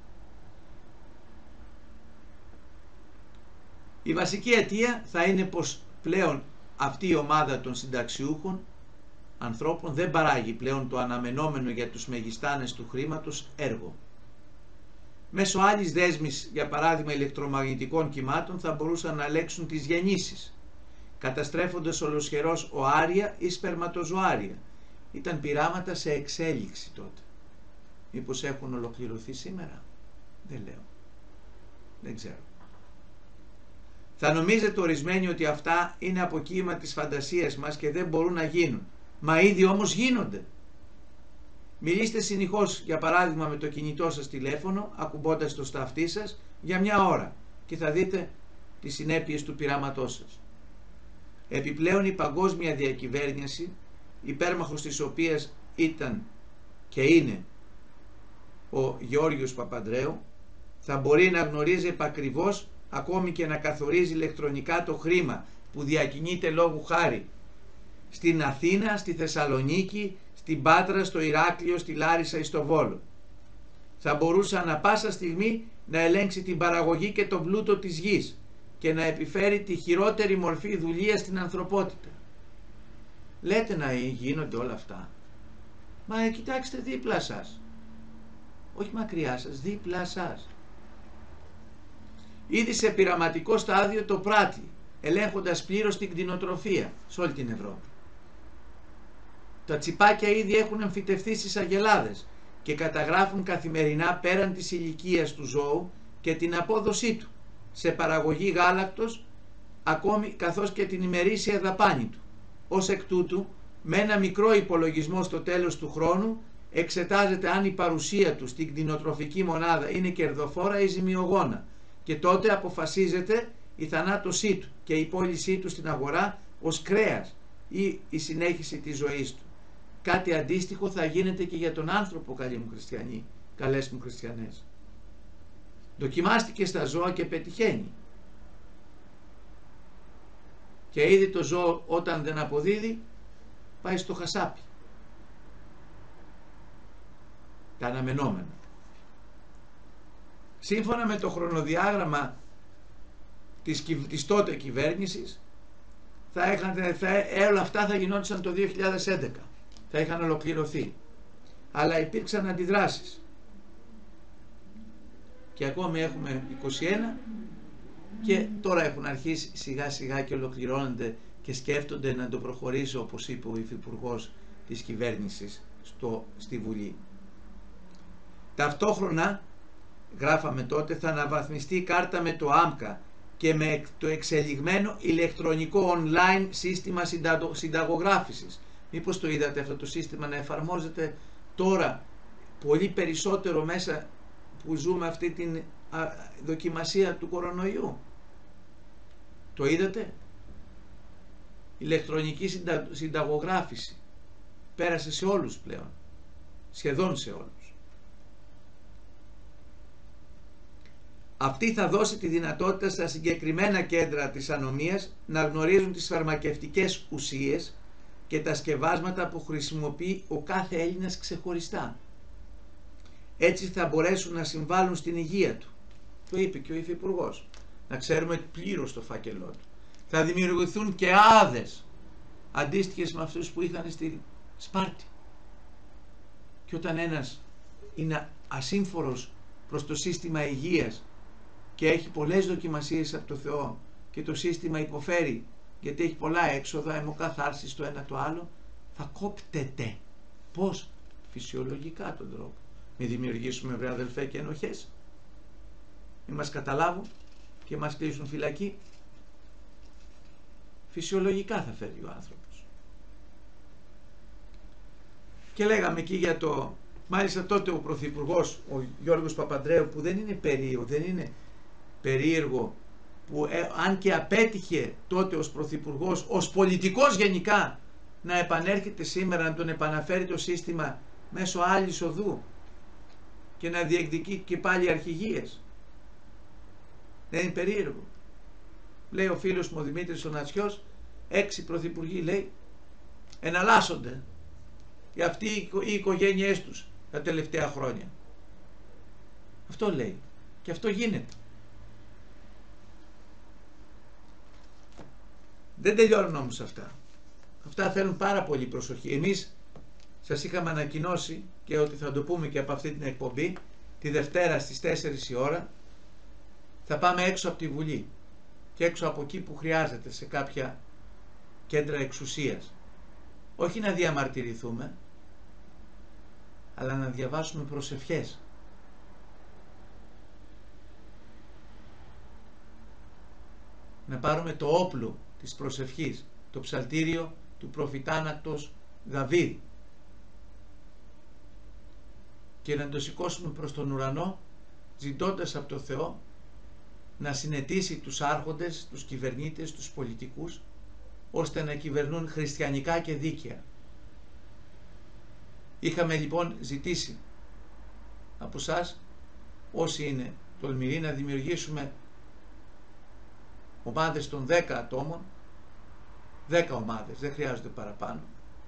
Speaker 2: Η βασική αιτία θα είναι πως πλέον αυτή η ομάδα των συνταξιούχων ανθρώπων δεν παράγει πλέον το αναμενόμενο για τους μεγιστάνες του χρήματος έργο. Μέσω άλλης δέσμης, για παράδειγμα ηλεκτρομαγνητικών κυμάτων, θα μπορούσαν να ελέγξουν τις γεννήσεις, καταστρέφοντας ολοσχερός οάρια ή σπερματοζωάρια. Ήταν πειράματα σε εξέλιξη τότε. Μήπως έχουν ολοκληρωθεί σήμερα? Δεν λέω. Δεν ξέρω. Θα νομίζετε ορισμένοι ότι αυτά είναι αποκύημα της φαντασίας μας και δεν μπορούν να γίνουν. Μα ήδη όμως γίνονται. Μιλήστε συνεχώς, για παράδειγμα, με το κινητό σας τηλέφωνο, ακουμπώντας το στα αυτί σας, για μια ώρα και θα δείτε τις συνέπειες του πειράματός σας. Επιπλέον η παγκόσμια διακυβέρνηση, υπέρμαχος της οποίας ήταν και είναι ο Γεώργιος Παπανδρέου, θα μπορεί να γνωρίζει επακριβώς, ακόμη και να καθορίζει ηλεκτρονικά το χρήμα που διακινείται λόγου χάρη στην Αθήνα, στη Θεσσαλονίκη, στην Πάτρα, στο Ηράκλειο, στη Λάρισα ή στο Βόλο. Θα μπορούσε ανα πάσα στιγμή να ελέγξει την παραγωγή και τον πλούτο της γης και να επιφέρει τη χειρότερη μορφή δουλειά στην ανθρωπότητα. Λέτε να γίνονται όλα αυτά. Μα ε, κοιτάξτε δίπλα σας. Όχι μακριά σας, δίπλα σας. Ήδη σε πειραματικό στάδιο το πράττει, ελέγχοντας πλήρως την κτηνοτροφία σε όλη την Ευρώπη. Τα τσιπάκια ήδη έχουν εμφυτευθεί στις αγελάδες και καταγράφουν καθημερινά πέραν της ηλικίας του ζώου και την απόδοσή του σε παραγωγή γάλακτος, ακόμη καθώς και την ημερήσια δαπάνη του. Ως εκ τούτου, με ένα μικρό υπολογισμό στο τέλος του χρόνου, εξετάζεται αν η παρουσία του στην κτηνοτροφική μονάδα είναι κερδοφόρα ή ζημιογόνα και τότε αποφασίζεται η θανάτωσή του και η πώλησή του στην αγορά ως κρέας ή η συνέχιση της ζωής του. Κάτι αντίστοιχο θα γίνεται και για τον άνθρωπο, καλοί μου χριστιανοί, καλές μου χριστιανές. Δοκιμάστηκε στα ζώα και πετυχαίνει. Και ήδη το ζώο όταν δεν αποδίδει πάει στο χασάπι. Τα αναμενόμενα. Σύμφωνα με το χρονοδιάγραμμα της, της τότε κυβέρνησης, θα είχαν, θα, όλα αυτά θα γινόντουσαν το δύο χιλιάδες έντεκα. Θα είχαν ολοκληρωθεί. Αλλά υπήρξαν αντιδράσεις. Και ακόμη έχουμε είκοσι ένα και τώρα έχουν αρχίσει σιγά σιγά και ολοκληρώνονται και σκέφτονται να το προχωρήσει, όπως είπε ο υφυπουργός της κυβέρνησης στο, στη Βουλή. Ταυτόχρονα, γράφαμε τότε, θα αναβαθμιστεί η κάρτα με το ΆΜΚΑ και με το εξελιγμένο ηλεκτρονικό online σύστημα συνταγογράφησης. Μήπως το είδατε αυτό το σύστημα να εφαρμόζεται τώρα πολύ περισσότερο μέσα που ζούμε αυτή την α, δοκιμασία του κορονοϊού. Το είδατε? Ηλεκτρονική συντα, συνταγογράφηση πέρασε σε όλους πλέον, σχεδόν σε όλους. Αυτή θα δώσει τη δυνατότητα στα συγκεκριμένα κέντρα της ανομίας να γνωρίζουν τις φαρμακευτικές ουσίες και τα σκευάσματα που χρησιμοποιεί ο κάθε Έλληνας ξεχωριστά. Έτσι θα μπορέσουν να συμβάλλουν στην υγεία του. Το είπε και ο Υφυπουργός. Να ξέρουμε πλήρως το φάκελό του. Θα δημιουργηθούν και άδες αντίστοιχες με αυτούς που είχαν στη Σπάρτη. Και όταν ένας είναι ασύμφορος προς το σύστημα υγείας και έχει πολλές δοκιμασίες από το Θεό και το σύστημα υποφέρει γιατί έχει πολλά έξοδα, αιμοκαθάρσεις το ένα το άλλο, θα κόπτεται. Πώς? Φυσιολογικά τον τρόπο. Μην δημιουργήσουμε, βρε αδελφέ, και ενοχές. Μην μας καταλάβουν και μας κλείσουν φυλακή. Φυσιολογικά θα φέρει ο άνθρωπος. Και λέγαμε εκεί για το, μάλιστα τότε ο Πρωθυπουργός, ο Γιώργος Παπανδρέου, που δεν είναι περίεργο, δεν είναι περίεργο, που ε, αν και απέτυχε τότε ως Πρωθυπουργός, ως πολιτικός γενικά, να επανέρχεται σήμερα, να τον επαναφέρει το σύστημα μέσω άλλης οδού και να διεκδικεί και πάλι αρχηγίες. Δεν είναι περίεργο? Λέει ο φίλος μου ο Δημήτρης ο Νατσιός, έξι πρωθυπουργοί, λέει, εναλλάσσονται για αυτοί οι οικογένειές τους τα τελευταία χρόνια. Αυτό λέει. Και αυτό γίνεται. Δεν τελειώνουν όμως αυτά. Αυτά θέλουν πάρα πολύ προσοχή. Εμείς σας είχαμε ανακοινώσει και ότι θα το πούμε και από αυτή την εκπομπή, τη Δευτέρα στις τέσσερις η ώρα θα πάμε έξω από τη Βουλή και έξω από εκεί που χρειάζεται, σε κάποια κέντρα εξουσίας. Όχι να διαμαρτυρηθούμε, αλλά να διαβάσουμε προσευχές. Να πάρουμε το όπλο της προσευχής, το ψαλτήριο του προφητάνακτος Δαβίδ, και να το σηκώσουμε προς τον ουρανό, ζητώντας από το Θεό να συνετίσει τους άρχοντες, τους κυβερνήτες, τους πολιτικούς, ώστε να κυβερνούν χριστιανικά και δίκαια. Είχαμε λοιπόν ζητήσει από εσάς, όσοι είναι τολμηροί, να δημιουργήσουμε ομάδες των δέκα ατόμων, δέκα ομάδες, δεν χρειάζονται παραπάνω,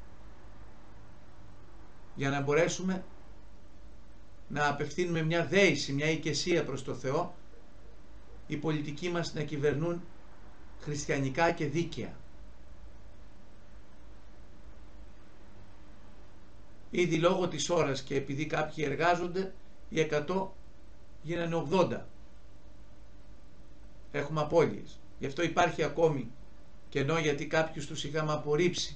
Speaker 2: για να μπορέσουμε να απευθύνουμε μια δέηση, μια οικεσία προς το Θεό, οι πολιτικοί μας να κυβερνούν χριστιανικά και δίκαια. Ήδη λόγω της ώρας και επειδή κάποιοι εργάζονται, οι εκατό γίνανε ογδόντα. Έχουμε απώλειες. Γι' αυτό υπάρχει ακόμη κενό, γιατί κάποιους τους είχαμε απορρίψει,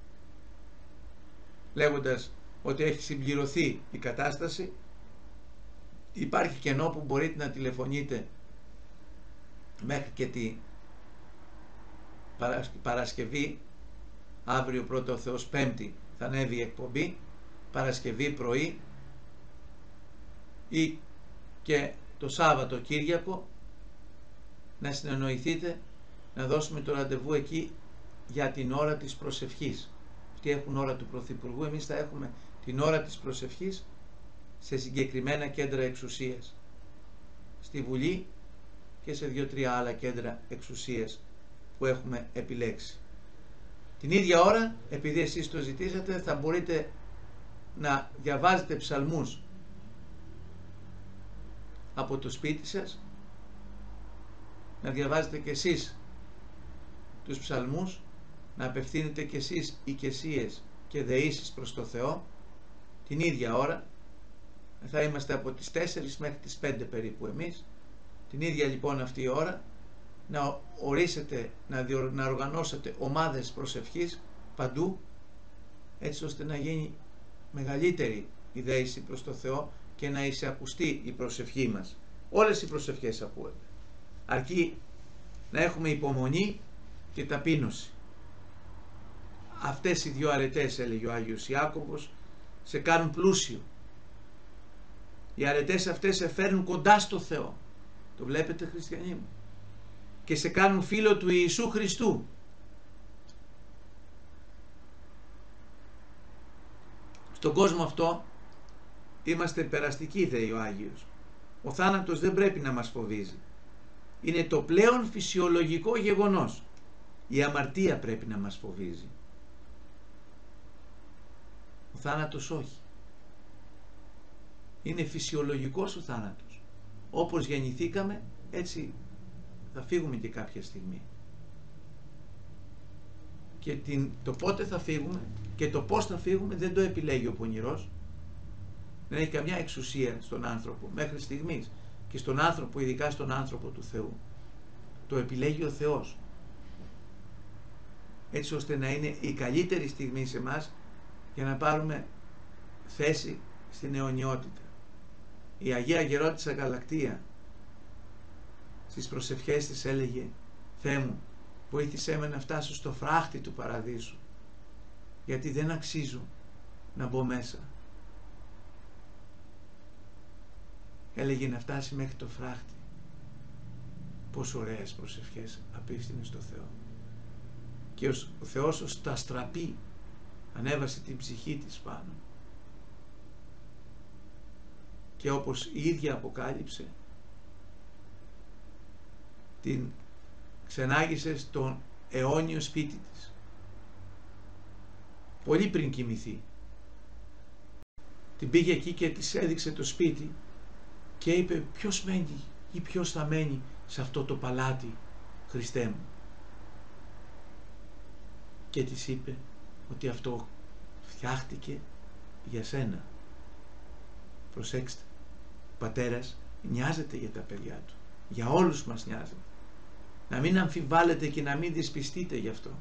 Speaker 2: λέγοντας ότι έχει συμπληρωθεί η κατάσταση. Υπάρχει κενό που μπορείτε να τηλεφωνείτε μέχρι και τη Παρασκευή, αύριο πρώτα ο Θεός Πέμπτη θα ανέβει η εκπομπή, Παρασκευή πρωί ή και το Σάββατο Κύριακο, να συνεννοηθείτε να δώσουμε το ραντεβού εκεί για την ώρα της προσευχής. Αυτοί έχουν ώρα του Πρωθυπουργού, εμείς θα έχουμε την ώρα της προσευχής σε συγκεκριμένα κέντρα εξουσίας, στη Βουλή και σε δύο-τρία άλλα κέντρα εξουσίας που έχουμε επιλέξει. Την ίδια ώρα, επειδή εσείς το ζητήσατε, θα μπορείτε να διαβάζετε ψαλμούς από το σπίτι σας, να διαβάζετε και εσείς τους ψαλμούς, να απευθύνετε και εσείς οικεσίες και δεήσεις προς το Θεό την ίδια ώρα. Θα είμαστε από τις τέσσερις μέχρι τις πέντε περίπου εμείς. Την ίδια λοιπόν αυτή η ώρα να ορίσετε, να, διορ, να οργανώσετε ομάδες προσευχής παντού, έτσι ώστε να γίνει μεγαλύτερη η δέηση προς το Θεό και να εισακουστεί η προσευχή μας. Όλες οι προσευχές ακούγονται. Αρκεί να έχουμε υπομονή και ταπείνωση. Αυτές οι δύο αρετές, έλεγε ο Άγιος Ιάκωβος, σε κάνουν πλούσιο. Οι αρετές αυτές σε φέρνουν κοντά στο Θεό. Το βλέπετε, χριστιανοί μου? Και σε κάνουν φίλο του Ιησού Χριστού. Στον κόσμο αυτό είμαστε περαστικοί, λέει ο Άγιος. Ο θάνατος δεν πρέπει να μας φοβίζει. Είναι το πλέον φυσιολογικό γεγονός. Η αμαρτία πρέπει να μας φοβίζει. Ο θάνατος όχι. Είναι φυσιολογικός ο θάνατος. Όπως γεννηθήκαμε, έτσι θα φύγουμε και κάποια στιγμή. Και την, το πότε θα φύγουμε και το πώς θα φύγουμε δεν το επιλέγει ο πονηρός. Δεν έχει καμιά εξουσία στον άνθρωπο μέχρι στιγμής, και στον άνθρωπο, ειδικά στον άνθρωπο του Θεού. Το επιλέγει ο Θεός, έτσι ώστε να είναι η καλύτερη στιγμή σε εμάς για να πάρουμε θέση στην αιωνιότητα. Η Αγία Γερόντισσα Γαλακτεία στις προσευχές της έλεγε: Θεέ μου, βοήθησέ με να φτάσω στο φράχτη του παραδείσου, γιατί δεν αξίζω να μπω μέσα. Έλεγε να φτάσει μέχρι το φράχτη. Πόσο ωραίες προσευχές απίφθινε στο Θεό. Και ο Θεός ως τα στραπή ανέβασε την ψυχή της πάνω. Και όπως η ίδια αποκάλυψε, την ξενάγησε στον αιώνιο σπίτι της. Πολύ πριν κοιμηθεί. Την πήγε εκεί και της έδειξε το σπίτι και είπε: ποιος μένει ή ποιος θα μένει σε αυτό το παλάτι, Χριστέ μου? Και της είπε ότι αυτό φτιάχτηκε για σένα. Προσέξτε, ο πατέρας νοιάζεται για τα παιδιά του. Για όλους μας νοιάζεται. Να μην αμφιβάλλετε και να μην δυσπιστείτε γι' αυτό.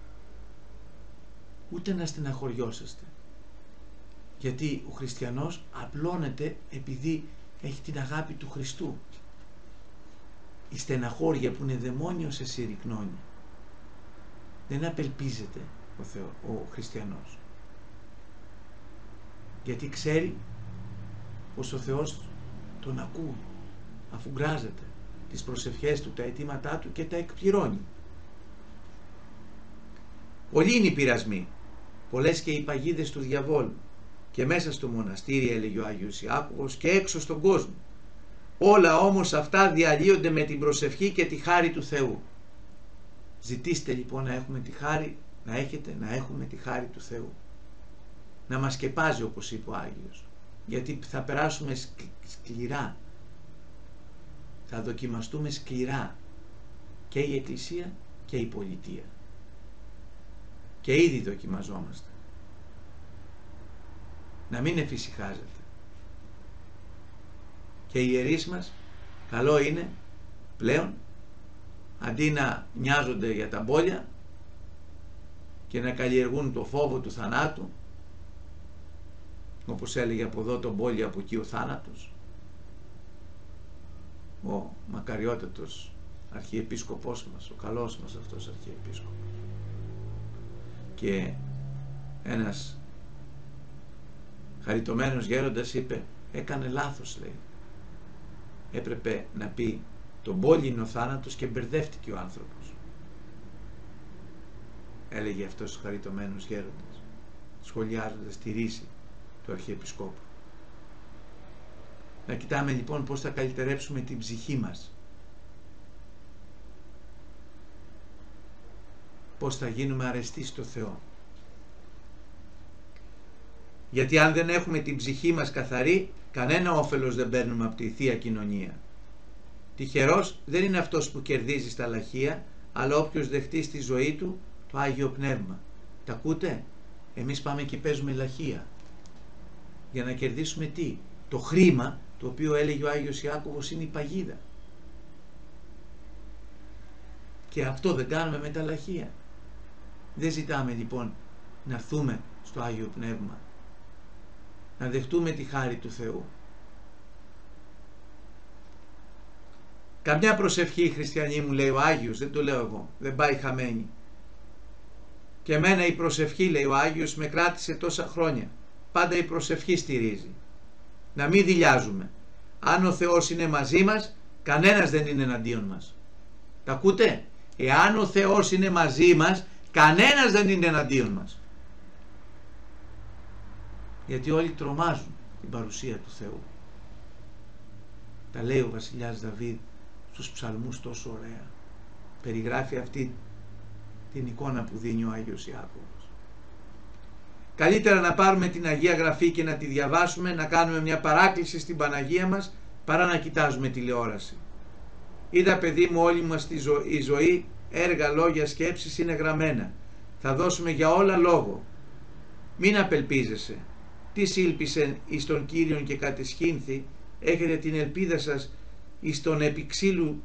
Speaker 2: Ούτε να στεναχωριόσαστε. Γιατί ο χριστιανός απλώνεται επειδή έχει την αγάπη του Χριστού. Η στεναχώρια που είναι δαιμόνιο σε συρρυκνώνει. Δεν απελπίζεται ο, Θεό, ο χριστιανός. Γιατί ξέρει πως ο Θεός τον ακούει, αφού γκράζεται τις προσευχές του, τα αιτήματά του και τα εκπληρώνει. Πολλοί είναι οι πειρασμοί, πολλές και οι παγίδες του διαβόλου, και μέσα στο μοναστήρι, έλεγε ο Άγιος Ιάκωβος, και έξω στον κόσμο. Όλα όμως αυτά διαλύονται με την προσευχή και τη χάρη του Θεού. Ζητήστε λοιπόν να έχουμε τη χάρη, να έχετε, να έχουμε τη χάρη του Θεού. Να μας σκεπάζει, όπως είπε ο Άγιος, γιατί θα περάσουμε σκληρά, θα δοκιμαστούμε σκληρά, και η Εκκλησία και η πολιτεία. Και ήδη δοκιμαζόμαστε. Να μην εφησυχάζετε. Και οι ιερείς μας καλό είναι πλέον, αντί να νοιάζονται για τα μπόλια και να καλλιεργούν το φόβο του θανάτου, όπως έλεγε από εδώ το μπόλι, από εκεί ο θάνατος, ο μακαριότατος αρχιεπίσκοπός μας, ο καλός μας αυτός αρχιεπίσκοπος. Και ένας χαριτωμένος γέροντας είπε: έκανε λάθος, λέει. Έπρεπε να πει το μπόλι είναι ο θάνατος, και μπερδεύτηκε ο άνθρωπος. Έλεγε αυτός ο χαριτωμένος γέροντας, σχολιάζοντας τη ρίση του αρχιεπισκόπου. Να κοιτάμε λοιπόν πώς θα καλυτερέψουμε την ψυχή μας. Πώς θα γίνουμε αρεστοί στο Θεό. Γιατί αν δεν έχουμε την ψυχή μας καθαρή, κανένα όφελος δεν παίρνουμε από τη Θεία Κοινωνία. Τυχερός δεν είναι αυτός που κερδίζει στα λαχεία, αλλά όποιος δεχτεί στη ζωή του το Άγιο Πνεύμα. Τα ακούτε? Εμείς πάμε και παίζουμε λαχεία. Για να κερδίσουμε τι? Το χρήμα, το οποίο έλεγε ο Άγιος Ιάκωβος είναι η παγίδα. Και αυτό δεν κάνουμε με τα λαχεία. Δεν ζητάμε λοιπόν να έρθουμε στο Άγιο Πνεύμα, να δεχτούμε τη χάρη του Θεού. Καμιά προσευχή, χριστιανοί μου, λέει ο Άγιος, δεν το λέω εγώ, δεν πάει χαμένη. Και εμένα η προσευχή, λέει ο Άγιος, με κράτησε τόσα χρόνια. Πάντα η προσευχή στηρίζει. Να μην δειλιάζουμε. Αν ο Θεός είναι μαζί μας, κανένας δεν είναι εναντίον μας. Τα ακούτε? Εάν ο Θεός είναι μαζί μας, κανένας δεν είναι εναντίον μας. Γιατί όλοι τρομάζουν την παρουσία του Θεού. Τα λέει ο βασιλιάς Δαβίδ στους ψαλμούς τόσο ωραία. Περιγράφει αυτή την εικόνα που δίνει ο Άγιος Ιάκωβος. Καλύτερα να πάρουμε την Αγία Γραφή και να τη διαβάσουμε, να κάνουμε μια παράκληση στην Παναγία μας, παρά να κοιτάζουμε τηλεόραση. Είδα, παιδί μου, όλη μας τη ζω... η ζωή, έργα, λόγια, σκέψεις είναι γραμμένα. Θα δώσουμε για όλα λόγο. Μην απελπίζεσαι. Τι σύλπισεν εις τον Κύριον και κατεσχύνθη, έχετε την ελπίδα σας εις τον επιξύλου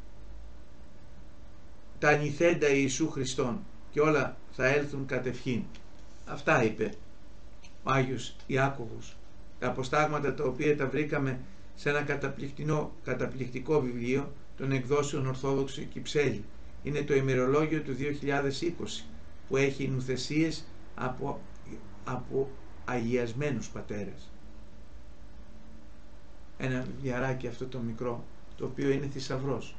Speaker 2: τα ανηθέντα Ιησού Χριστόν και όλα θα έλθουν κατευχήν. Αυτά είπε ο Άγιος Ιάκωβος. Τα αποστάγματα τα οποία τα βρήκαμε σε ένα καταπληκτικό, καταπληκτικό βιβλίο των εκδόσεων Ορθόδοξη Κυψέλη. Είναι το ημερολόγιο του δύο χιλιάδες είκοσι που έχει νουθεσίες από, από αγιασμένους πατέρες. Ένα βιβλιαράκι αυτό το μικρό, το οποίο είναι θησαυρός.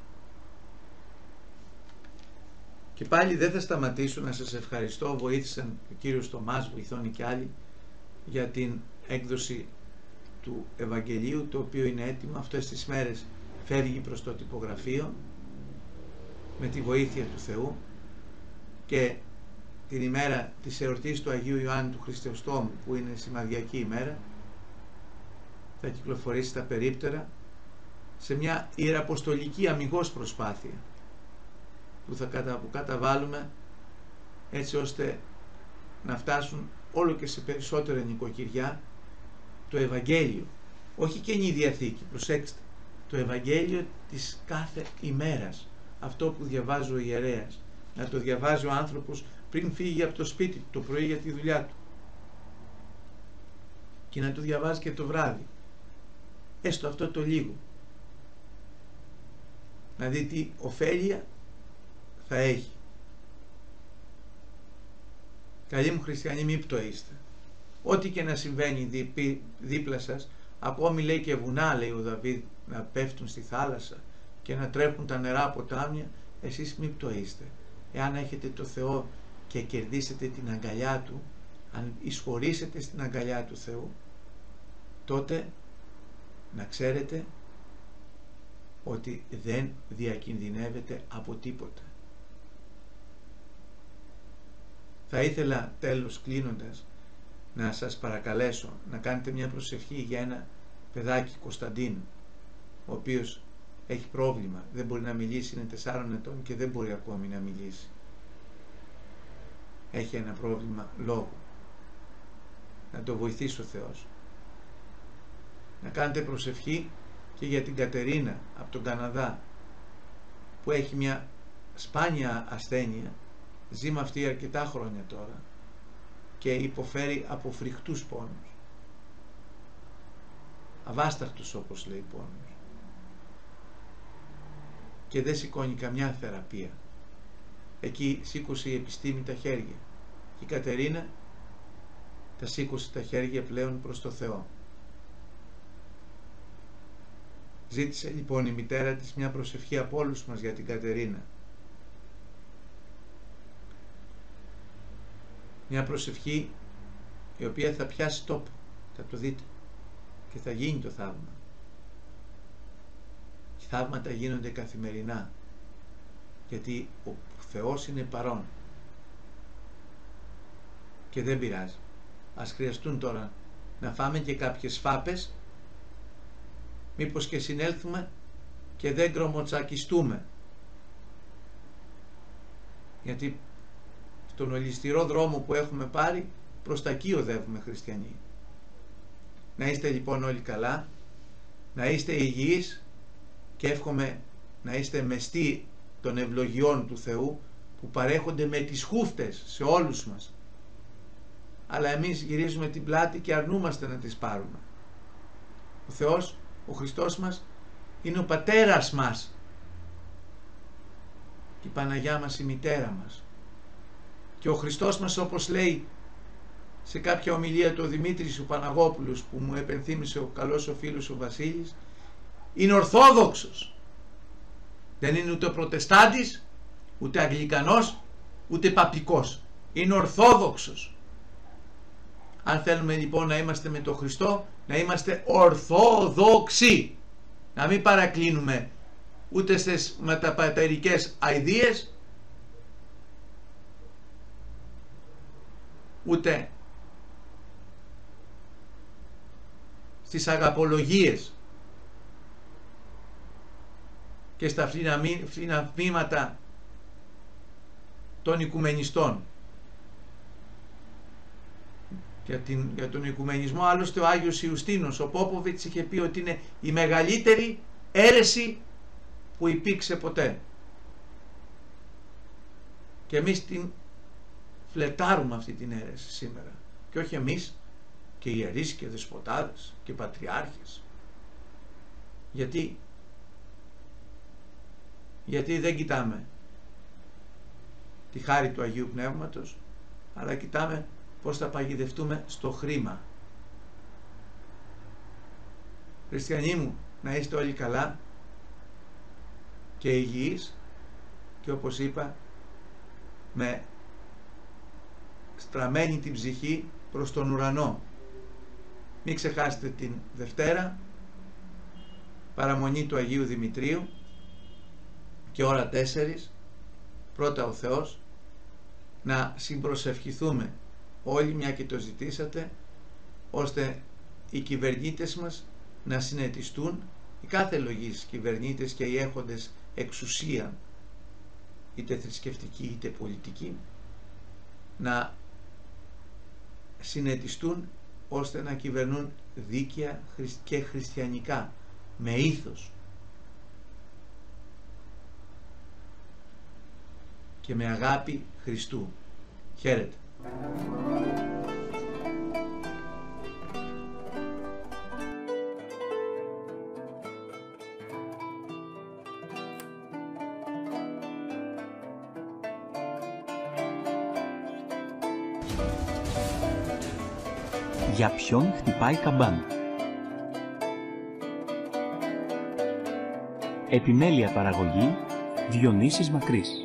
Speaker 2: Και πάλι δεν θα σταματήσω να σας ευχαριστώ. Βοήθησαν ο κύριος Τομάς, βοηθώνει και άλλοι, για την έκδοση του Ευαγγελίου, το οποίο είναι έτοιμο. Αυτές τις μέρες φεύγει προς το τυπογραφείο με τη βοήθεια του Θεού, και την ημέρα της εορτής του Αγίου Ιωάννη του Χριστοστόμου, που είναι σημαδιακή ημέρα, θα κυκλοφορήσει στα περίπτερα σε μια ιεραποστολική αμιγώς προσπάθεια που θα κατα, που καταβάλουμε έτσι ώστε να φτάσουν όλο και σε περισσότερα νοικοκυριά το Ευαγγέλιο, όχι Καινή Διαθήκη, προσέξτε, το Ευαγγέλιο της κάθε ημέρας, αυτό που διαβάζει ο ιερέας, να το διαβάζει ο άνθρωπος πριν φύγει από το σπίτι του το πρωί για τη δουλειά του, και να το διαβάζει και το βράδυ, έστω αυτό το λίγο, να δει τι ωφέλεια θα έχει. Καλοί μου χριστιανοί, μη πτωείστε. Ό,τι και να συμβαίνει δι, δίπλα σας, ακόμη λέει και βουνά, λέει ο Δαβίδ, να πέφτουν στη θάλασσα και να τρέχουν τα νερά ποτάμια, εσείς μη πτωείστε. Εάν έχετε το Θεό και κερδίσετε την αγκαλιά Του, αν εισχωρήσετε στην αγκαλιά του Θεού, τότε να ξέρετε ότι δεν διακινδυνεύετε από τίποτα. Θα ήθελα τέλος, κλείνοντας, να σας παρακαλέσω να κάνετε μια προσευχή για ένα παιδάκι, Κωνσταντίνο, ο οποίος έχει πρόβλημα, δεν μπορεί να μιλήσει, είναι τεσσάρων ετών και δεν μπορεί ακόμη να μιλήσει. Έχει ένα πρόβλημα λόγου. Να το βοηθήσει ο Θεός. Να κάνετε προσευχή και για την Κατερίνα από τον Καναδά, που έχει μια σπάνια ασθένεια, ζει με αυτή αρκετά χρόνια τώρα και υποφέρει από φρικτούς πόνους, αβάσταχτους όπως λέει πόνους, και δεν σηκώνει καμιά θεραπεία. Εκεί σήκωσε η επιστήμη τα χέρια και η Κατερίνα τα σήκωσε τα χέρια πλέον προς το Θεό. Ζήτησε λοιπόν η μητέρα της μια προσευχή από όλους μας για την Κατερίνα. Μια προσευχή η οποία θα πιάσει τόπο, θα το δείτε, και θα γίνει το θαύμα. Οι θαύματα γίνονται καθημερινά, γιατί ο Θεός είναι παρόν. Και δεν πειράζει. Ας χρειαστούν τώρα να φάμε και κάποιες φάπες, μήπως και συνέλθουμε και δεν γκρομοτσακιστούμε, γιατί στον ολιστηρό δρόμο που έχουμε πάρει προς τα εκεί οδεύουμε, χριστιανοί. Να είστε λοιπόν όλοι καλά, να είστε υγιείς, και εύχομαι να είστε μεστοί των ευλογιών του Θεού που παρέχονται με τις χούφτες σε όλους μας, αλλά εμείς γυρίζουμε την πλάτη και αρνούμαστε να τις πάρουμε. Ο Θεός, ο Χριστός μας, είναι ο πατέρας μας και η Παναγιά μας η μητέρα μας, και ο Χριστός μας, όπως λέει σε κάποια ομιλία του Δημήτρης ο Παναγόπουλος που μου επενθύμησε ο καλός ο φίλος ο Βασίλης, είναι ορθόδοξος. Δεν είναι ούτε προτεστάντης, ούτε αγγλικανός, ούτε παπικός. Είναι ορθόδοξος. Αν θέλουμε λοιπόν να είμαστε με τον Χριστό, να είμαστε ορθόδοξοι. Να μην παρακλίνουμε ούτε στις μεταπατερικές αηδίες, ούτε στις αγαπολογίες και στα φλιναφήματα των οικουμενιστών. Για, την, για τον οικουμενισμό άλλωστε ο Άγιος Ιουστίνος, ο Πόποβιτς, είχε πει ότι είναι η μεγαλύτερη αίρεση που υπήρξε ποτέ. Και εμείς την φλετάρουμε αυτή την αίρεση σήμερα. Και όχι εμείς, και ιερείς και δεσποτάδες και πατριάρχες. Γιατί, γιατί δεν κοιτάμε τη χάρη του Αγίου Πνεύματος, αλλά κοιτάμε πώς θα παγιδευτούμε στο χρήμα. Χριστιανοί μου, να είστε όλοι καλά και υγιείς και όπως είπα με στραμμένη την ψυχή προς τον ουρανό. Μην ξεχάσετε την Δευτέρα, παραμονή του Αγίου Δημητρίου και ώρα τέσσερις, πρώτα ο Θεός, να συμπροσευχηθούμε όλοι, μια και το ζητήσατε, ώστε οι κυβερνήτες μας να συνετιστούν, οι κάθε λογής κυβερνήτες και οι έχοντες εξουσία, είτε θρησκευτική είτε πολιτική, να συνετιστούν ώστε να κυβερνούν δίκαια και χριστιανικά, με ήθος και με αγάπη Χριστού. Χαίρετε.
Speaker 1: Για ποιον χτυπάει καμπάνα. Επιμέλεια παραγωγή Διονύσης Μακρύς.